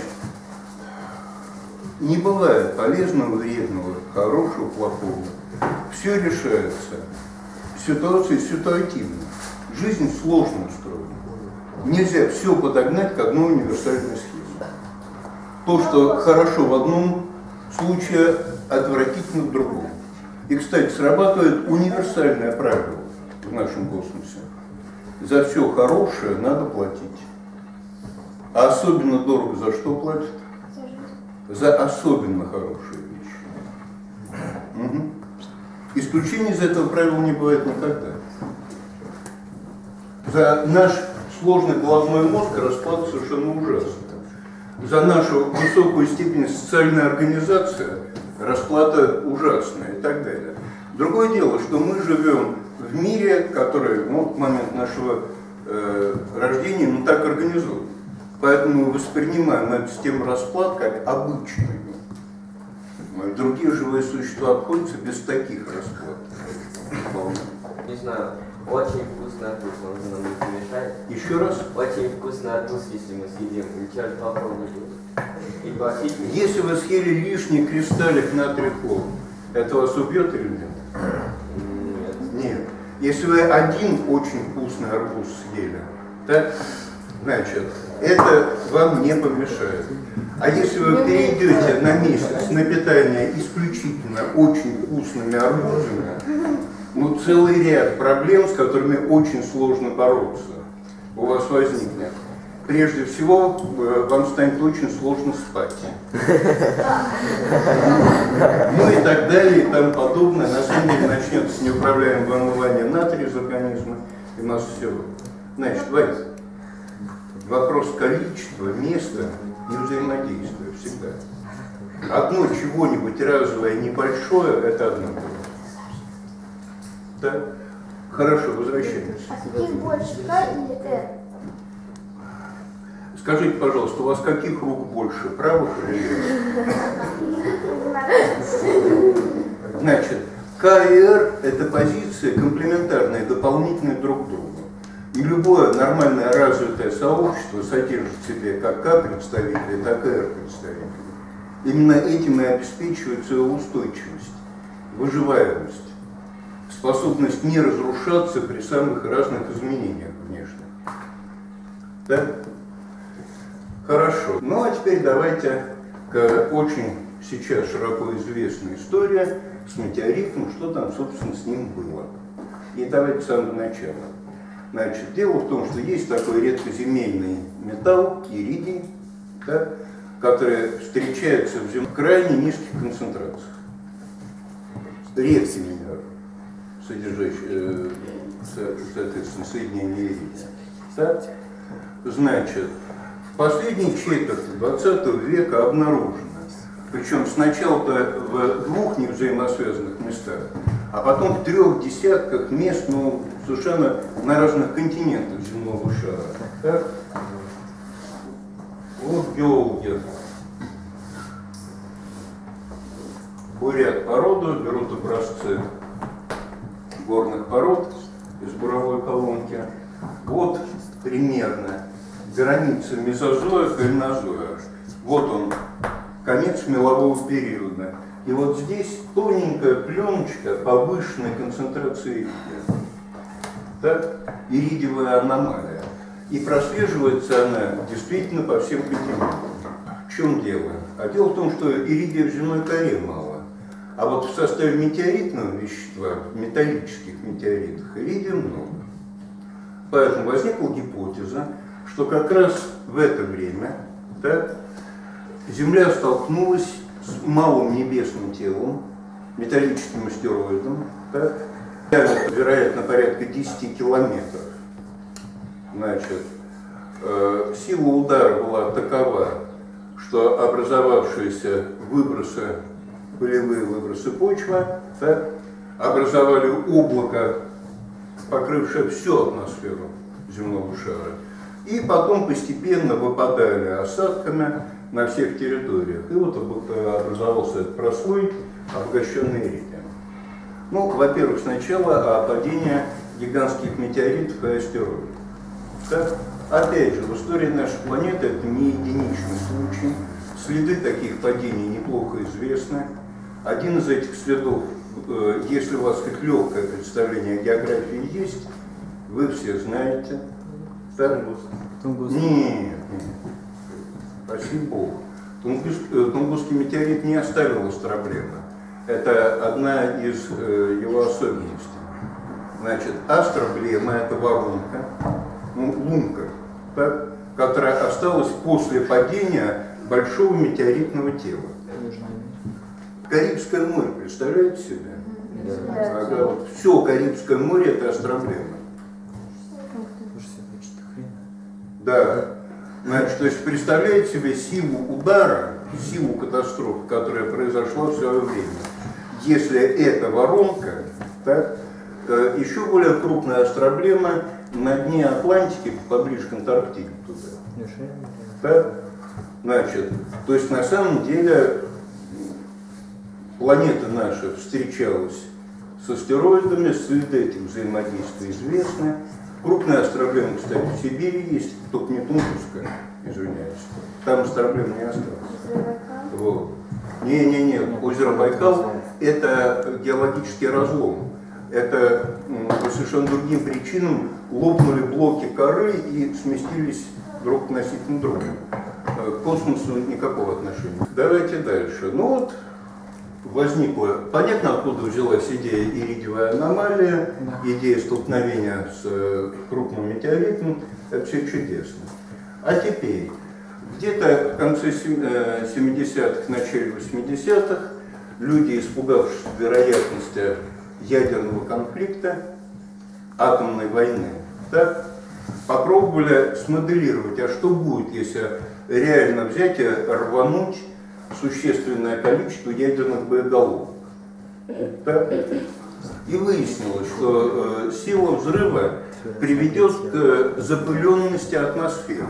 не бывает полезного, вредного, хорошего, плохого. Все решается ситуацией ситуативно. Жизнь сложно устроена. Нельзя все подогнать к одной универсальной схеме. То, что хорошо в одном случае, отвратительно в другом. И, кстати, срабатывает универсальное правило в нашем космосе. За все хорошее надо платить. А особенно дорого за что платят? За особенно хорошие вещи. Угу. Исключений из этого правила не бывает никогда. За наш сложный головной мозг расплата совершенно ужасна. За нашу высокую степень социальной организации расплата ужасная и так далее. Другое дело, что мы живем в мире, который в момент нашего рождения так организован. Поэтому мы воспринимаем эту систему расплат как обычную. Другие живые существа обходятся без таких расплат. Не знаю, очень вкусный арбуз, он нам не помешает. Еще раз. Очень вкусный арбуз, если мы съедим, ничего же плохого не будет. И платить не Если вы съели лишний кристаллик натрия хлор, это вас убьет или нет? Нет. Нет. Если вы один очень вкусный арбуз съели, так, значит, это вам не помешает. А если вы перейдете на месяц на питание исключительно очень вкусными арбузами, целый ряд проблем, с которыми очень сложно бороться, у вас возникнет. Прежде всего, вам станет очень сложно спать. Ну и так далее, и тому подобное. На самом деле начнется неуправляемое вымывание натрия из организма и масса всего. Значит, Вайс, вопрос количества, места и взаимодействия всегда. Одно чего-нибудь разовое, небольшое, это одно дело. Да? Хорошо, возвращаемся. А каких больше, К или Р? Скажите, пожалуйста, у вас каких рук больше, правых или левых? Значит, К и Р – это позиции комплементарные, дополнительные друг к другу. И любое нормальное развитое сообщество содержит в себе как К представителей, так и Р представителей. Именно этим и обеспечивается его устойчивость, выживаемость, способность не разрушаться при самых разных изменениях внешних. Да? Хорошо. Ну а теперь давайте к очень сейчас широко известной истории с метеоритом, что там, собственно, с ним было. И давайте с самого начала. Значит, дело в том, что есть такой редкоземельный металл, иридий, да, который встречается в земле в крайне низких концентрациях. Редкий минерал, содержащий, соответственно, соединение иридия. Да? Значит, в последней четверти 20 века обнаружено, причем сначала-то в двух невзаимосвязанных местах, а потом в 3 десятках мест, совершенно на разных континентах земного шара. Так? Вот геологи бурят породу, берут образцы горных пород из буровой колонки. Вот примерно граница мезозоя, кайнозоя. Вот он, конец мелового периода. И вот здесь тоненькая пленочка повышенной концентрации иридия. Так? Иридиевая аномалия. И прослеживается она действительно по всем континентам. В чем дело? А дело в том, что иридия в земной коре мало. А вот в составе метеоритного вещества, металлических метеоритов, иридия много. Поэтому возникла гипотеза, что как раз в это время так, Земля столкнулась с малым небесным телом, металлическим астероидом, так, вероятно, порядка 10 километров. Значит, сила удара была такова, что образовавшиеся выбросы, пылевые выбросы почвы, так, образовали облако, покрывшее всю атмосферу земного шара, и потом постепенно выпадали осадками на всех территориях. И вот образовался этот прослой, обогащенный иридием. Во-первых, сначала падение гигантских метеоритов и астероидов. Так? Опять же, в истории нашей планеты это не единичный случай. Следы таких падений неплохо известны. Один из этих следов, если у вас хоть легкое представление о географии есть, вы все знаете. Тунгус. Нет. Спасибо Богу. Тунгусский метеорит не оставил астроблема. Это одна из его особенностей. Значит, астроблема – это воронка, лунка, так, которая осталась после падения большого метеоритного тела. Карибское море, представляете себе? Да. Ага, вот все Карибское море – это астроблема. Да. Значит, то есть представляете себе силу удара, силу катастрофы, которая произошла в свое время. Если это воронка, так, еще более крупная астроблема на дне Атлантики, поближе к Антарктиде туда. Так? Значит, то есть на самом деле планета наша встречалась с астероидами, следы этих взаимодействия известны. Крупная астроблема, кстати, в Сибири есть, только не Тунгусская, извиняюсь. Там астроблема не осталось. Вот. Не, озеро Байкал – это геологический разлом. Это по совершенно другим причинам лопнули блоки коры и сместились друг относительно друга. К космосу никакого отношения. Давайте дальше. Ну вот, возникла, понятно, откуда взялась идея иридиевой аномалии, идея столкновения с крупным метеоритом, это все чудесно. А теперь, где-то в конце 70-х, начале 80-х, люди, испугавшись вероятности ядерного конфликта, атомной войны, так, попробовали смоделировать, а что будет, если реально взять и рвануть существенное количество ядерных боеголовок. Так? И выяснилось, что сила взрыва приведет к запыленности атмосферы.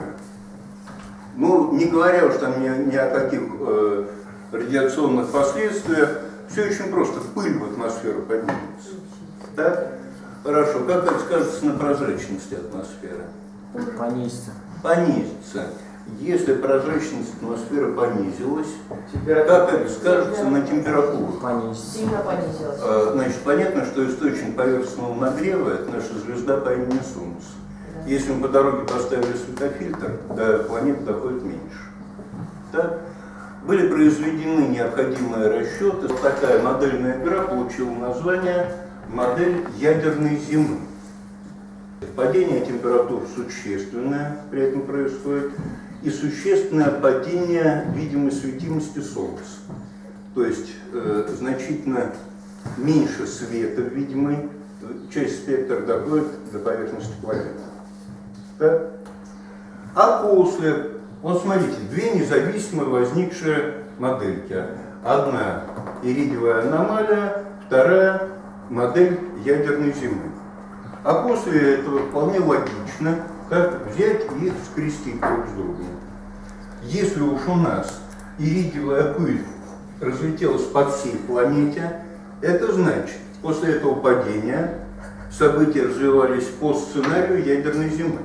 Ну, не говоря уж там ни о каких радиационных последствиях, все очень просто, пыль в атмосферу поднимется. Так? Хорошо, как это скажется на прозрачности атмосферы? Понизится. Понизится. Если прозрачность атмосферы понизилась, как это скажется на температуру? Понизится. Сильно понизилось. Значит, понятно, что источник поверхностного нагрева – это наша звезда по имени Солнце. Если мы по дороге поставили светофильтр, до планеты доходит меньше. Так? Были произведены необходимые расчеты. Такая модельная игра получила название «Модель ядерной зимы». Падение температур существенное при этом происходит, и существенное падение видимой светимости Солнца. То есть значительно меньше света в видимой части спектра доходит до поверхности планеты. Так? А после, вот смотрите, две независимо возникшие модельки. Одна иридиевая аномалия, вторая модель ядерной зимы. А после этого вполне логично, как взять и скрестить друг с другом. Если уж у нас иридиевая пыль разлетелась по всей планете, это значит, после этого падения события развивались по сценарию ядерной зимы.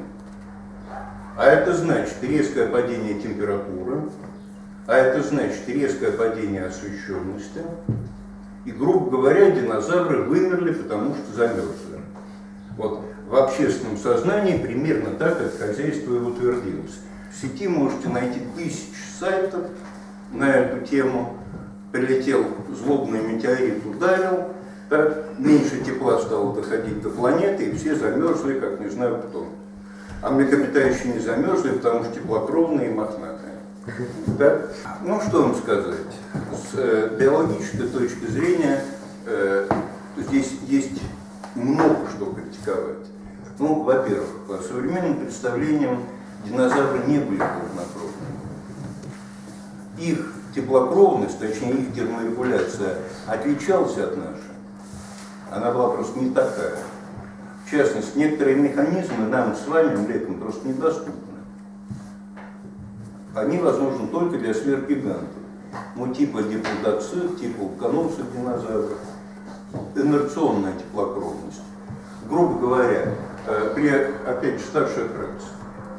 А это значит резкое падение температуры, а это значит резкое падение освещенности. И, грубо говоря, динозавры вымерли, потому что замерзли. Вот в общественном сознании примерно так это хозяйство и утвердилось. В сети можете найти тысячи сайтов на эту тему. Прилетел злобный метеорит, ударил, так, меньше тепла стало доходить до планеты, и все замерзли, как не знаю кто. А млекопитающие не замерзли, потому что теплокровные и мохнатые. Так? Ну, что вам сказать? С биологической точки зрения здесь есть много что критиковать. Ну, во-первых, по современным представлениям динозавры не были хладнокровными. Их теплокровность, точнее их терморегуляция, отличалась от нашей. Она была просто не такая. В частности, некоторые механизмы нам с вами, млекам, просто недоступны. Они возможны только для сверхгигантов. Ну, типа диплодоцит, типа утконосых динозавров. Инерционная теплокровность. Грубо говоря, при, опять же, старшая фракция.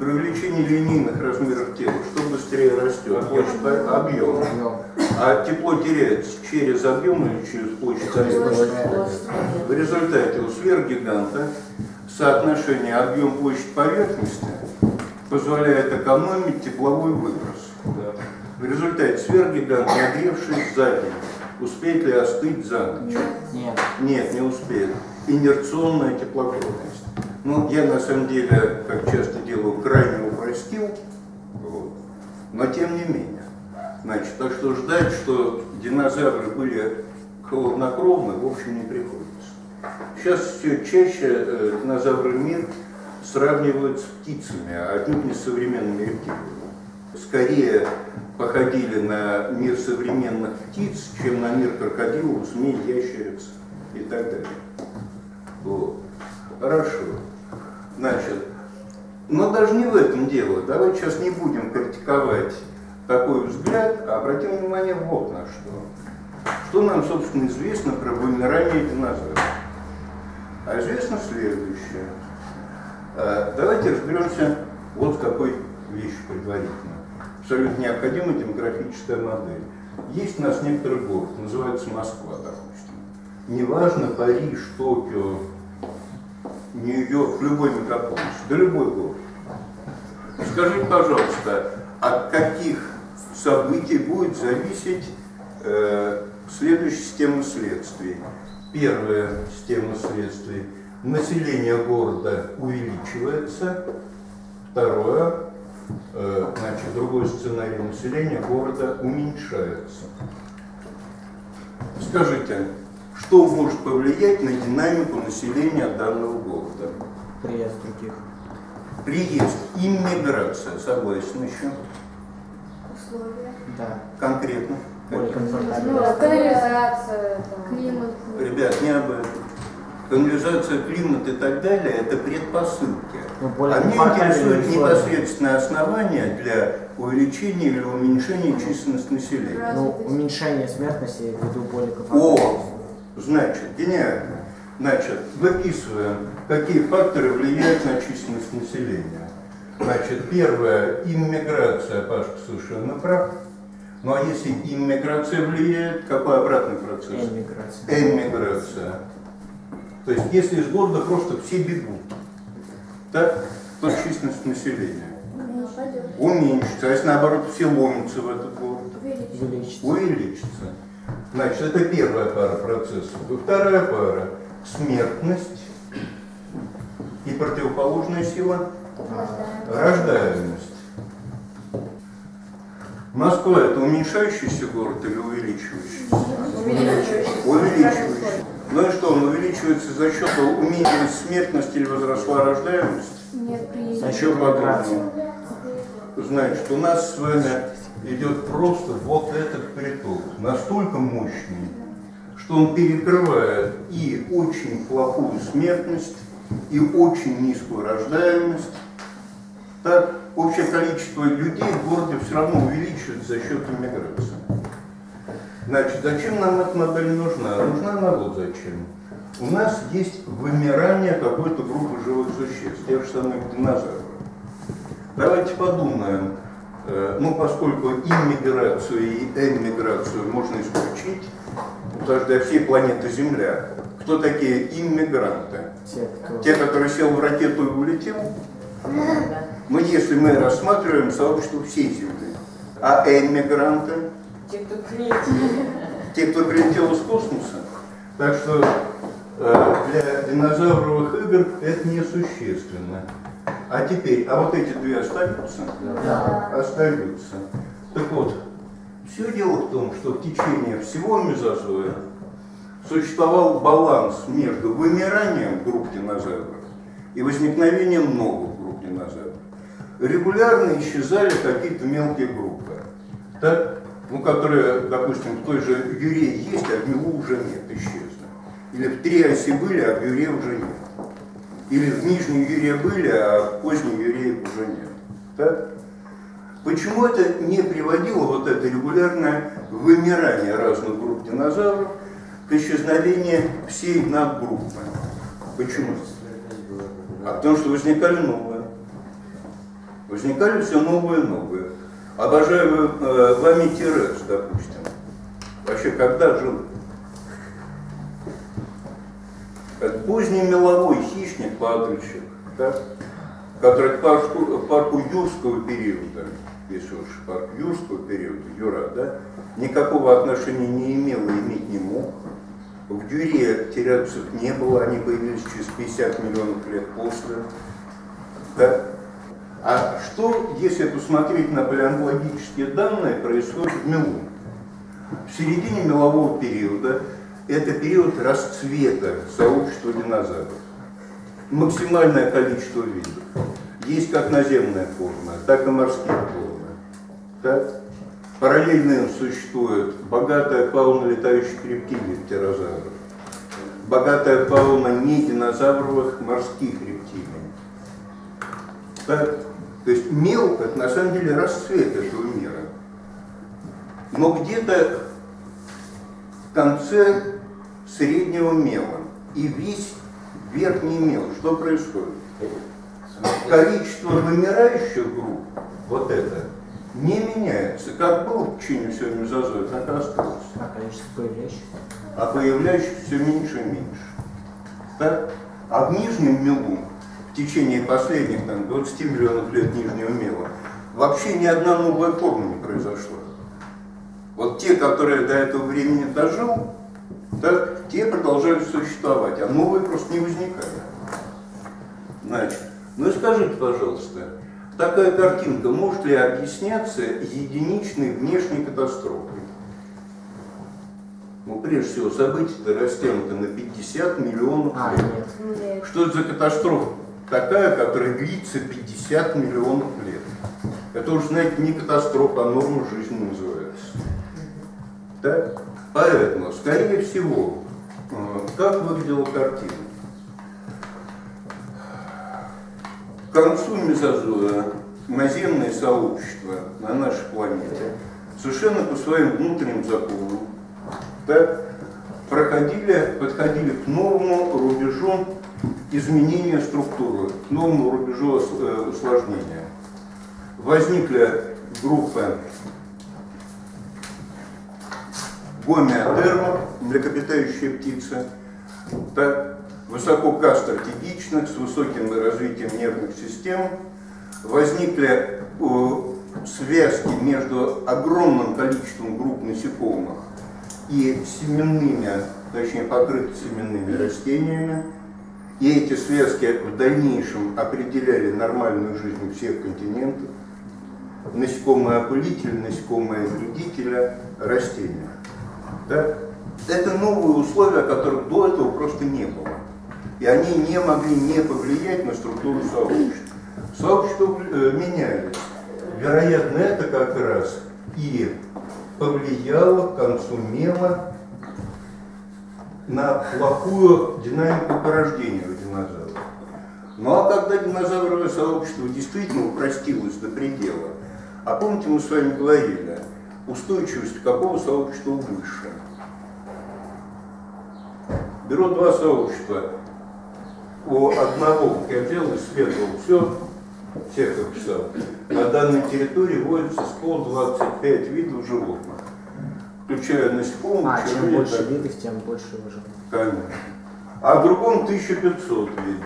При увеличении линейных размеров тела что быстрее растет? Площадь объема. А тепло теряется через объем или через площадь объема? В результате у сверхгиганта соотношение объем-площадь поверхности позволяет экономить тепловой выброс. В результате сверхгигант, нагревшись за день, успеет ли остыть за ночь? Нет. Нет, не успеет. Инерционная теплокровность. Ну, я на самом деле, как часто делаю, крайне упростил, вот. Но тем не менее. Значит, так что ждать, что динозавры были холоднокровны, в общем, не приходится. Сейчас все чаще динозавры мир сравнивают с птицами, а отнюдь не с современными рептилиями. Скорее походили на мир современных птиц, чем на мир крокодилов, змей, ящериц и так далее. Вот. Хорошо. Значит, но даже не в этом дело. Давайте сейчас не будем критиковать такой взгляд, а обратим внимание вот на что. Что нам, собственно, известно про вымирание динозавров? А известно следующее. Давайте разберемся вот в какой вещи предварительно. Абсолютно необходимая демографическая модель. Есть у нас некоторый город, называется Москва, допустим. Неважно, Париж, Токио, Нью-Йорк, любой мегаполис, да любой город. Скажите, пожалуйста, от каких событий будет зависеть следующая система следствий? Первая система следствий. Население города увеличивается. Второе. Значит, другой сценарий, населения города уменьшается. Скажите, что может повлиять на динамику населения данного города? Приезд других. Приезд, иммиграция, согласен еще? Условия. Да. Конкретно? Более Ну, комфортабельно. канализация, там, Климат. Ребят, не об этом. Канализация, климат и так далее – это предпосылки. Ну, более А меня комфортабельные интересует условия. непосредственное основание для увеличения или уменьшения численности населения. Ну, уменьшение смертности ввиду более комфортабельных О, условий. значит, гениально. Значит, выписываем, какие факторы влияют на численность населения. Значит, первое – иммиграция, Пашка совершенно прав. Ну а если иммиграция влияет, какой обратный процесс? Эмиграция. Эмиграция. То есть, если из города просто все бегут, так, то численность населения уменьшится. А если наоборот все ломятся в этот город? Увеличится. Увеличится. Значит, это первая пара процессов. И вторая пара – смертность. И противоположная сила – рождаемость. Москва – это уменьшающийся город или увеличивающийся? Увеличивающийся. Ну и что, он увеличивается за счет уменьшилась смертность или возросла рождаемость? Нет, За счет миграции. Значит, у нас с вами идет просто вот этот приток, настолько мощный, что он перекрывает и очень плохую смертность, и очень низкую рождаемость. Так, общее количество людей в городе все равно увеличивается за счет иммиграции. Значит, зачем нам эта модель нужна? Нужна она вот зачем. У нас есть вымирание какой-то группы живых существ, тех же самых динозавров. Давайте подумаем, ну поскольку иммиграцию и эмиграцию можно исключить, потому что для всей планеты Земля, кто такие иммигранты? Те, которые сел в ракету и улетел? Ну, если мы рассматриваем сообщество всей Земли. А эмигранты? Те, кто прилетел. Те, кто прилетел из космоса. Так что для динозавровых игр это несущественно. А теперь, а вот эти две остаются? Да. Остаются. Так вот, все дело в том, что в течение всего мезозоя существовал баланс между вымиранием групп динозавров и возникновением новых групп динозавров. Регулярно исчезали какие-то мелкие группы, так? Ну, которые, допустим, в той же Юре есть, а в Милу уже нет, исчезли. Или в Триасе были, а в Юре уже нет. Или в Нижней Юре были, а в Поздней Юре уже нет. Так? Почему это не приводило, вот это регулярное вымирание разных групп динозавров, к исчезновению всей надгруппы? Почему? А потому что возникали новые. Возникали все новые и новые. Обожаю вами Терез, допустим. Вообще, когда жил? Как поздний меловой хищник-падальщик, да? Который к парку юрского периода, если уж парк юрского периода, Юра, да, никакого отношения не имел и иметь не мог. В Юре тирядцев не было, они появились через 50 миллионов лет после. Да? А что, если посмотреть на палеонтологические данные, происходит в мелу? В середине мелового периода это период расцвета сообщества динозавров. Максимальное количество видов. Есть как наземная форма, так и морские формы. Так? Параллельно им существует богатая фауна летающих рептилий, птерозавров, богатая фауна нединозавровых морских рептилий. Так? То есть мел – это на самом деле расцвет этого мира. Но где-то в конце среднего мела и весь верхний мел, что происходит? Количество вымирающих групп, вот это, не меняется. Как было в течение всего мезозоя, так и осталось. А количество появляющих? А появляющихся все меньше и меньше. Так? А в нижнем мелу, в течение последних 20 миллионов лет нижнего мела, вообще ни одна новая форма не произошла. Вот те, которые до этого времени дожил, так, те продолжают существовать, а новые просто не возникают. Значит, ну и скажите, пожалуйста, такая картинка может ли объясняться единичной внешней катастрофой? Ну, прежде всего, события-то растянуты на 50 миллионов лет. Нет. Что это за катастрофа такая, которая длится 50 миллионов лет? Это уже, знаете, не катастрофа, а норма жизни называется. Так? Поэтому, скорее всего, как выглядела картина? К концу мезозоя наземные сообщества на нашей планете совершенно по своим внутренним законам так, подходили к новому рубежу изменения структуры, к новому рубежу усложнения. Возникли группы гомеотермов, млекопитающие птицы, так, высококастратегичных, с высоким развитием нервных систем. Возникли связки между огромным количеством групп насекомых и семенными, точнее покрытыми семенными растениями. И эти связки в дальнейшем определяли нормальную жизнь всех континентов. Насекомые-опылители, насекомые-вредители, растения. Да? Это новые условия, которых до этого просто не было. И они не могли не повлиять на структуру сообщества. Сообщества менялись. Вероятно, это как раз и повлияло к концу мела на плохую динамику порождения у динозавров. Ну а когда динозавровое сообщество действительно упростилось до предела, а помните, мы с вами говорили, устойчивость какого сообщества выше? Беру два сообщества. У одного, как я делал, исследовал всех описал. На данной территории водится 125 видов животных, включая насекомых. Чем больше видов, тем больше животных. Конечно. А в другом 1500 видов.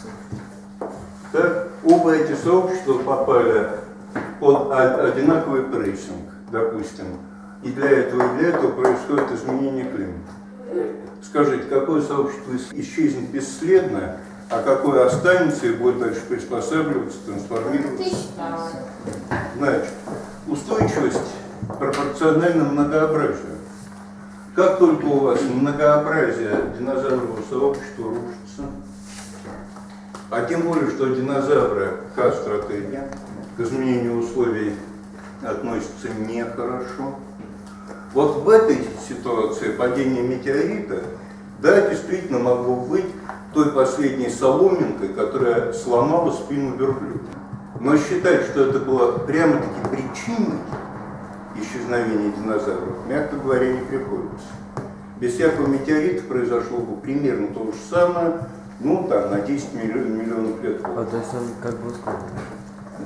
Так, оба эти сообщества попали под одинаковый прессинг, допустим. И для этого происходит изменение климата. Скажите, какое сообщество исчезнет бесследно, а какое останется и будет дальше приспосабливаться, трансформироваться? Значит, устойчивость пропорциональна многообразию. Как только у вас многообразие динозаврового сообщества рушится, а тем более, что динозавры к астратеге, к изменению условий относятся нехорошо. Вот в этой ситуации падение метеорита, да, действительно могло быть той последней соломинкой, которая сломала спину верблюда. Но считать, что это было прямо-таки причиной исчезновения динозавров, мягко говоря, не приходится. Без всякого метеорита произошло бы примерно то же самое, ну там, на 10 миллионов лет. А то есть он как бы ускорен.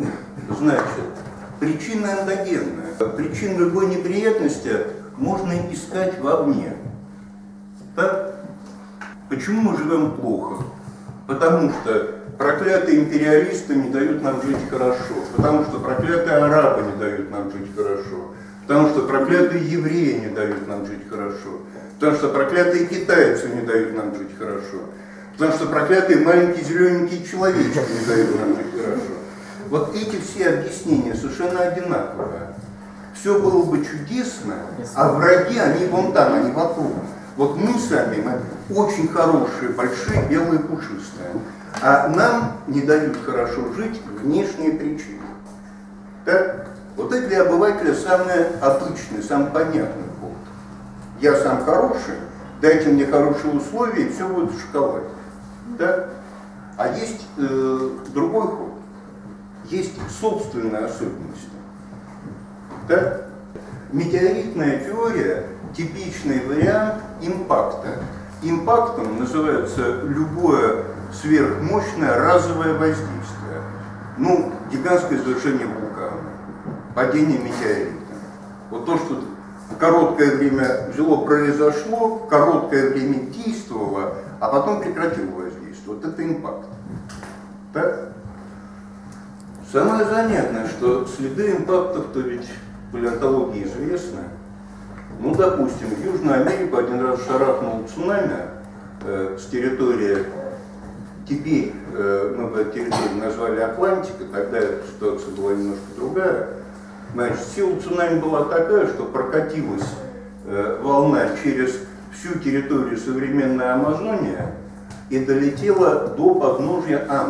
Значит, причина эндогенная. Причин любой неприятности можно искать вовне. Так? Почему мы живем плохо? Потому что проклятые империалисты не дают нам жить хорошо. Потому что проклятые арабы не дают нам жить хорошо. Потому что проклятые евреи не дают нам жить хорошо. Потому что проклятые китайцы не дают нам жить хорошо. Потому что проклятые маленькие зелененькие человечки не дают нам жить хорошо. Вот эти все объяснения совершенно одинаковые. Все было бы чудесно, а враги, они вон там, они вокруг. Вот мы сами, мы очень хорошие, большие, белые, пушистые. А нам не дают хорошо жить внешние причины. Так? Вот это для обывателя самый обычный, самый понятный ход. Я сам хороший, дайте мне хорошие условия, и все будет в шоколаде. Так? А есть другой ход. Есть собственные особенности. Так? Метеоритная теория – типичный вариант импакта. Импактом называется любое сверхмощное разовое воздействие. Ну, гигантское извержение вулкана, падение метеорита. Вот то, что короткое время взяло, произошло, короткое время действовало, а потом прекратило воздействие. Вот это импакт. Так? Самое занятное, что следы импактов-то ведь в палеонтологии известны. Ну, допустим, в Южную Америку один раз шарахнул цунами с территории, теперь мы бы эту территорию назвали Атлантика, тогда ситуация была немножко другая. Значит, сила цунами была такая, что прокатилась волна через всю территорию современной Амазонии и долетела до подножья Анд.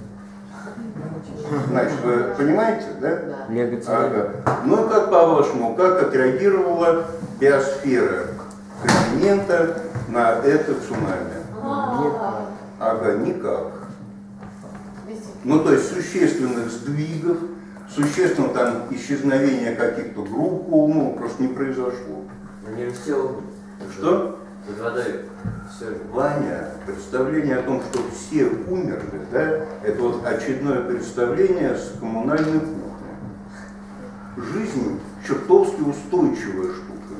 Значит, вы понимаете, да? Ага. Ну и как по-вашему, как отреагировала биосфера континента на это цунами? Ага, никак. Ну, то есть существенных сдвигов, существенного там исчезновения каких-то групп, ну, просто не произошло. Они все... Что? Под водой. Все. Ваня, представление о том, что все умерли, да, это вот очередное представление с коммунальной кухни. Жизнь чертовски устойчивая штука.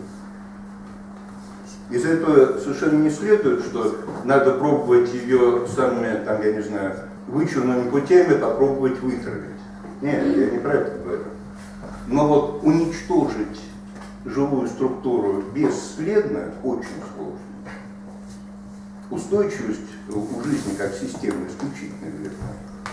Из этого совершенно не следует, что надо пробовать ее самыми, там, я не знаю, вычурными путями попробовать вытравить. Нет, я не про это говорю. Но вот уничтожить живую структуру бесследно очень сложно. Устойчивость у жизни как системы исключительно верна.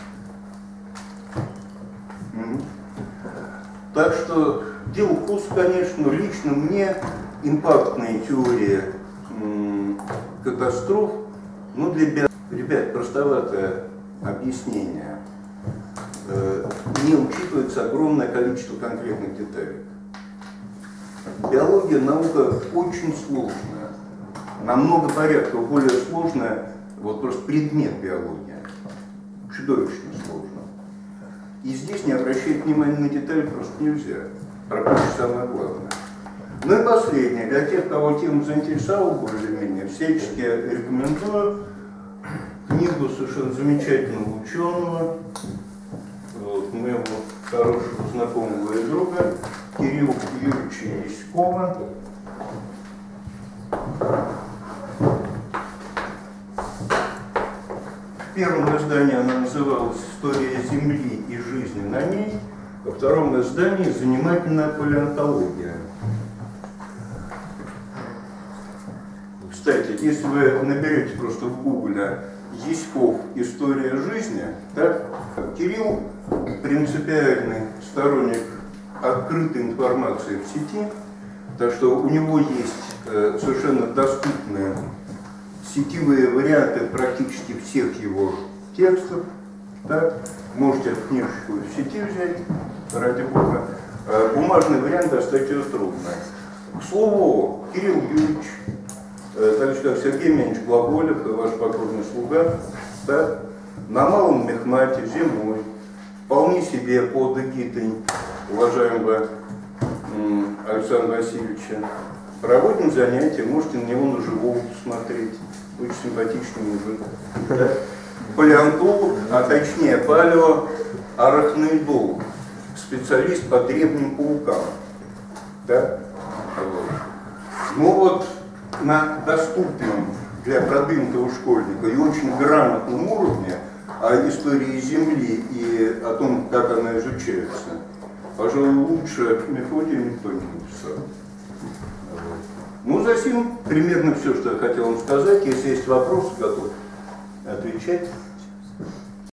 Так что дело вкуса, конечно, лично мне импактные теории катастроф, ну для ребят, простоватое объяснение. Не учитывается огромное количество конкретных деталей. Биология наука очень сложная, на много порядков более сложная, вот просто предмет биологии, чудовищно сложно. И здесь не обращать внимания на детали просто нельзя, пропустить самое главное. Ну и последнее, для тех, кого тема заинтересовала более-менее, всячески рекомендую книгу совершенно замечательного ученого, вот, моего хорошего знакомого и друга Кирилла Юрьевича Яськова. В первом издании она называлась «История Земли и жизни на ней», во втором издании «Занимательная палеонтология». Кстати, если вы наберете просто в гугле Яськов «История жизни», так, Кирилл принципиальный сторонник открытой информации в сети, так что у него есть совершенно доступные сетевые варианты практически всех его текстов. Так? Можете эту книжечку в сети взять, ради бога. Бумажный вариант достать ее трудно. К слову, Кирилл Юрьевич, так же как Сергей Меньевич Глаголев и ваш покорный слуга, да, на Малом Мехмате зимой, вполне себе под эгидой уважаемого Александра Васильевича, проводим занятия, можете на него на живого посмотреть. Очень симпатичный мужик. Да? Палеонтолог, а точнее палеоарахноидолог. специалист по древним паукам. Да? Вот. Но вот на доступном для продвинутого школьника и очень грамотном уровне о истории Земли и о том, как она изучается, пожалуй, лучше Мефодия никто не написал. Вот. Ну, затем примерно все, что я хотел вам сказать. Если есть вопросы, готов отвечать.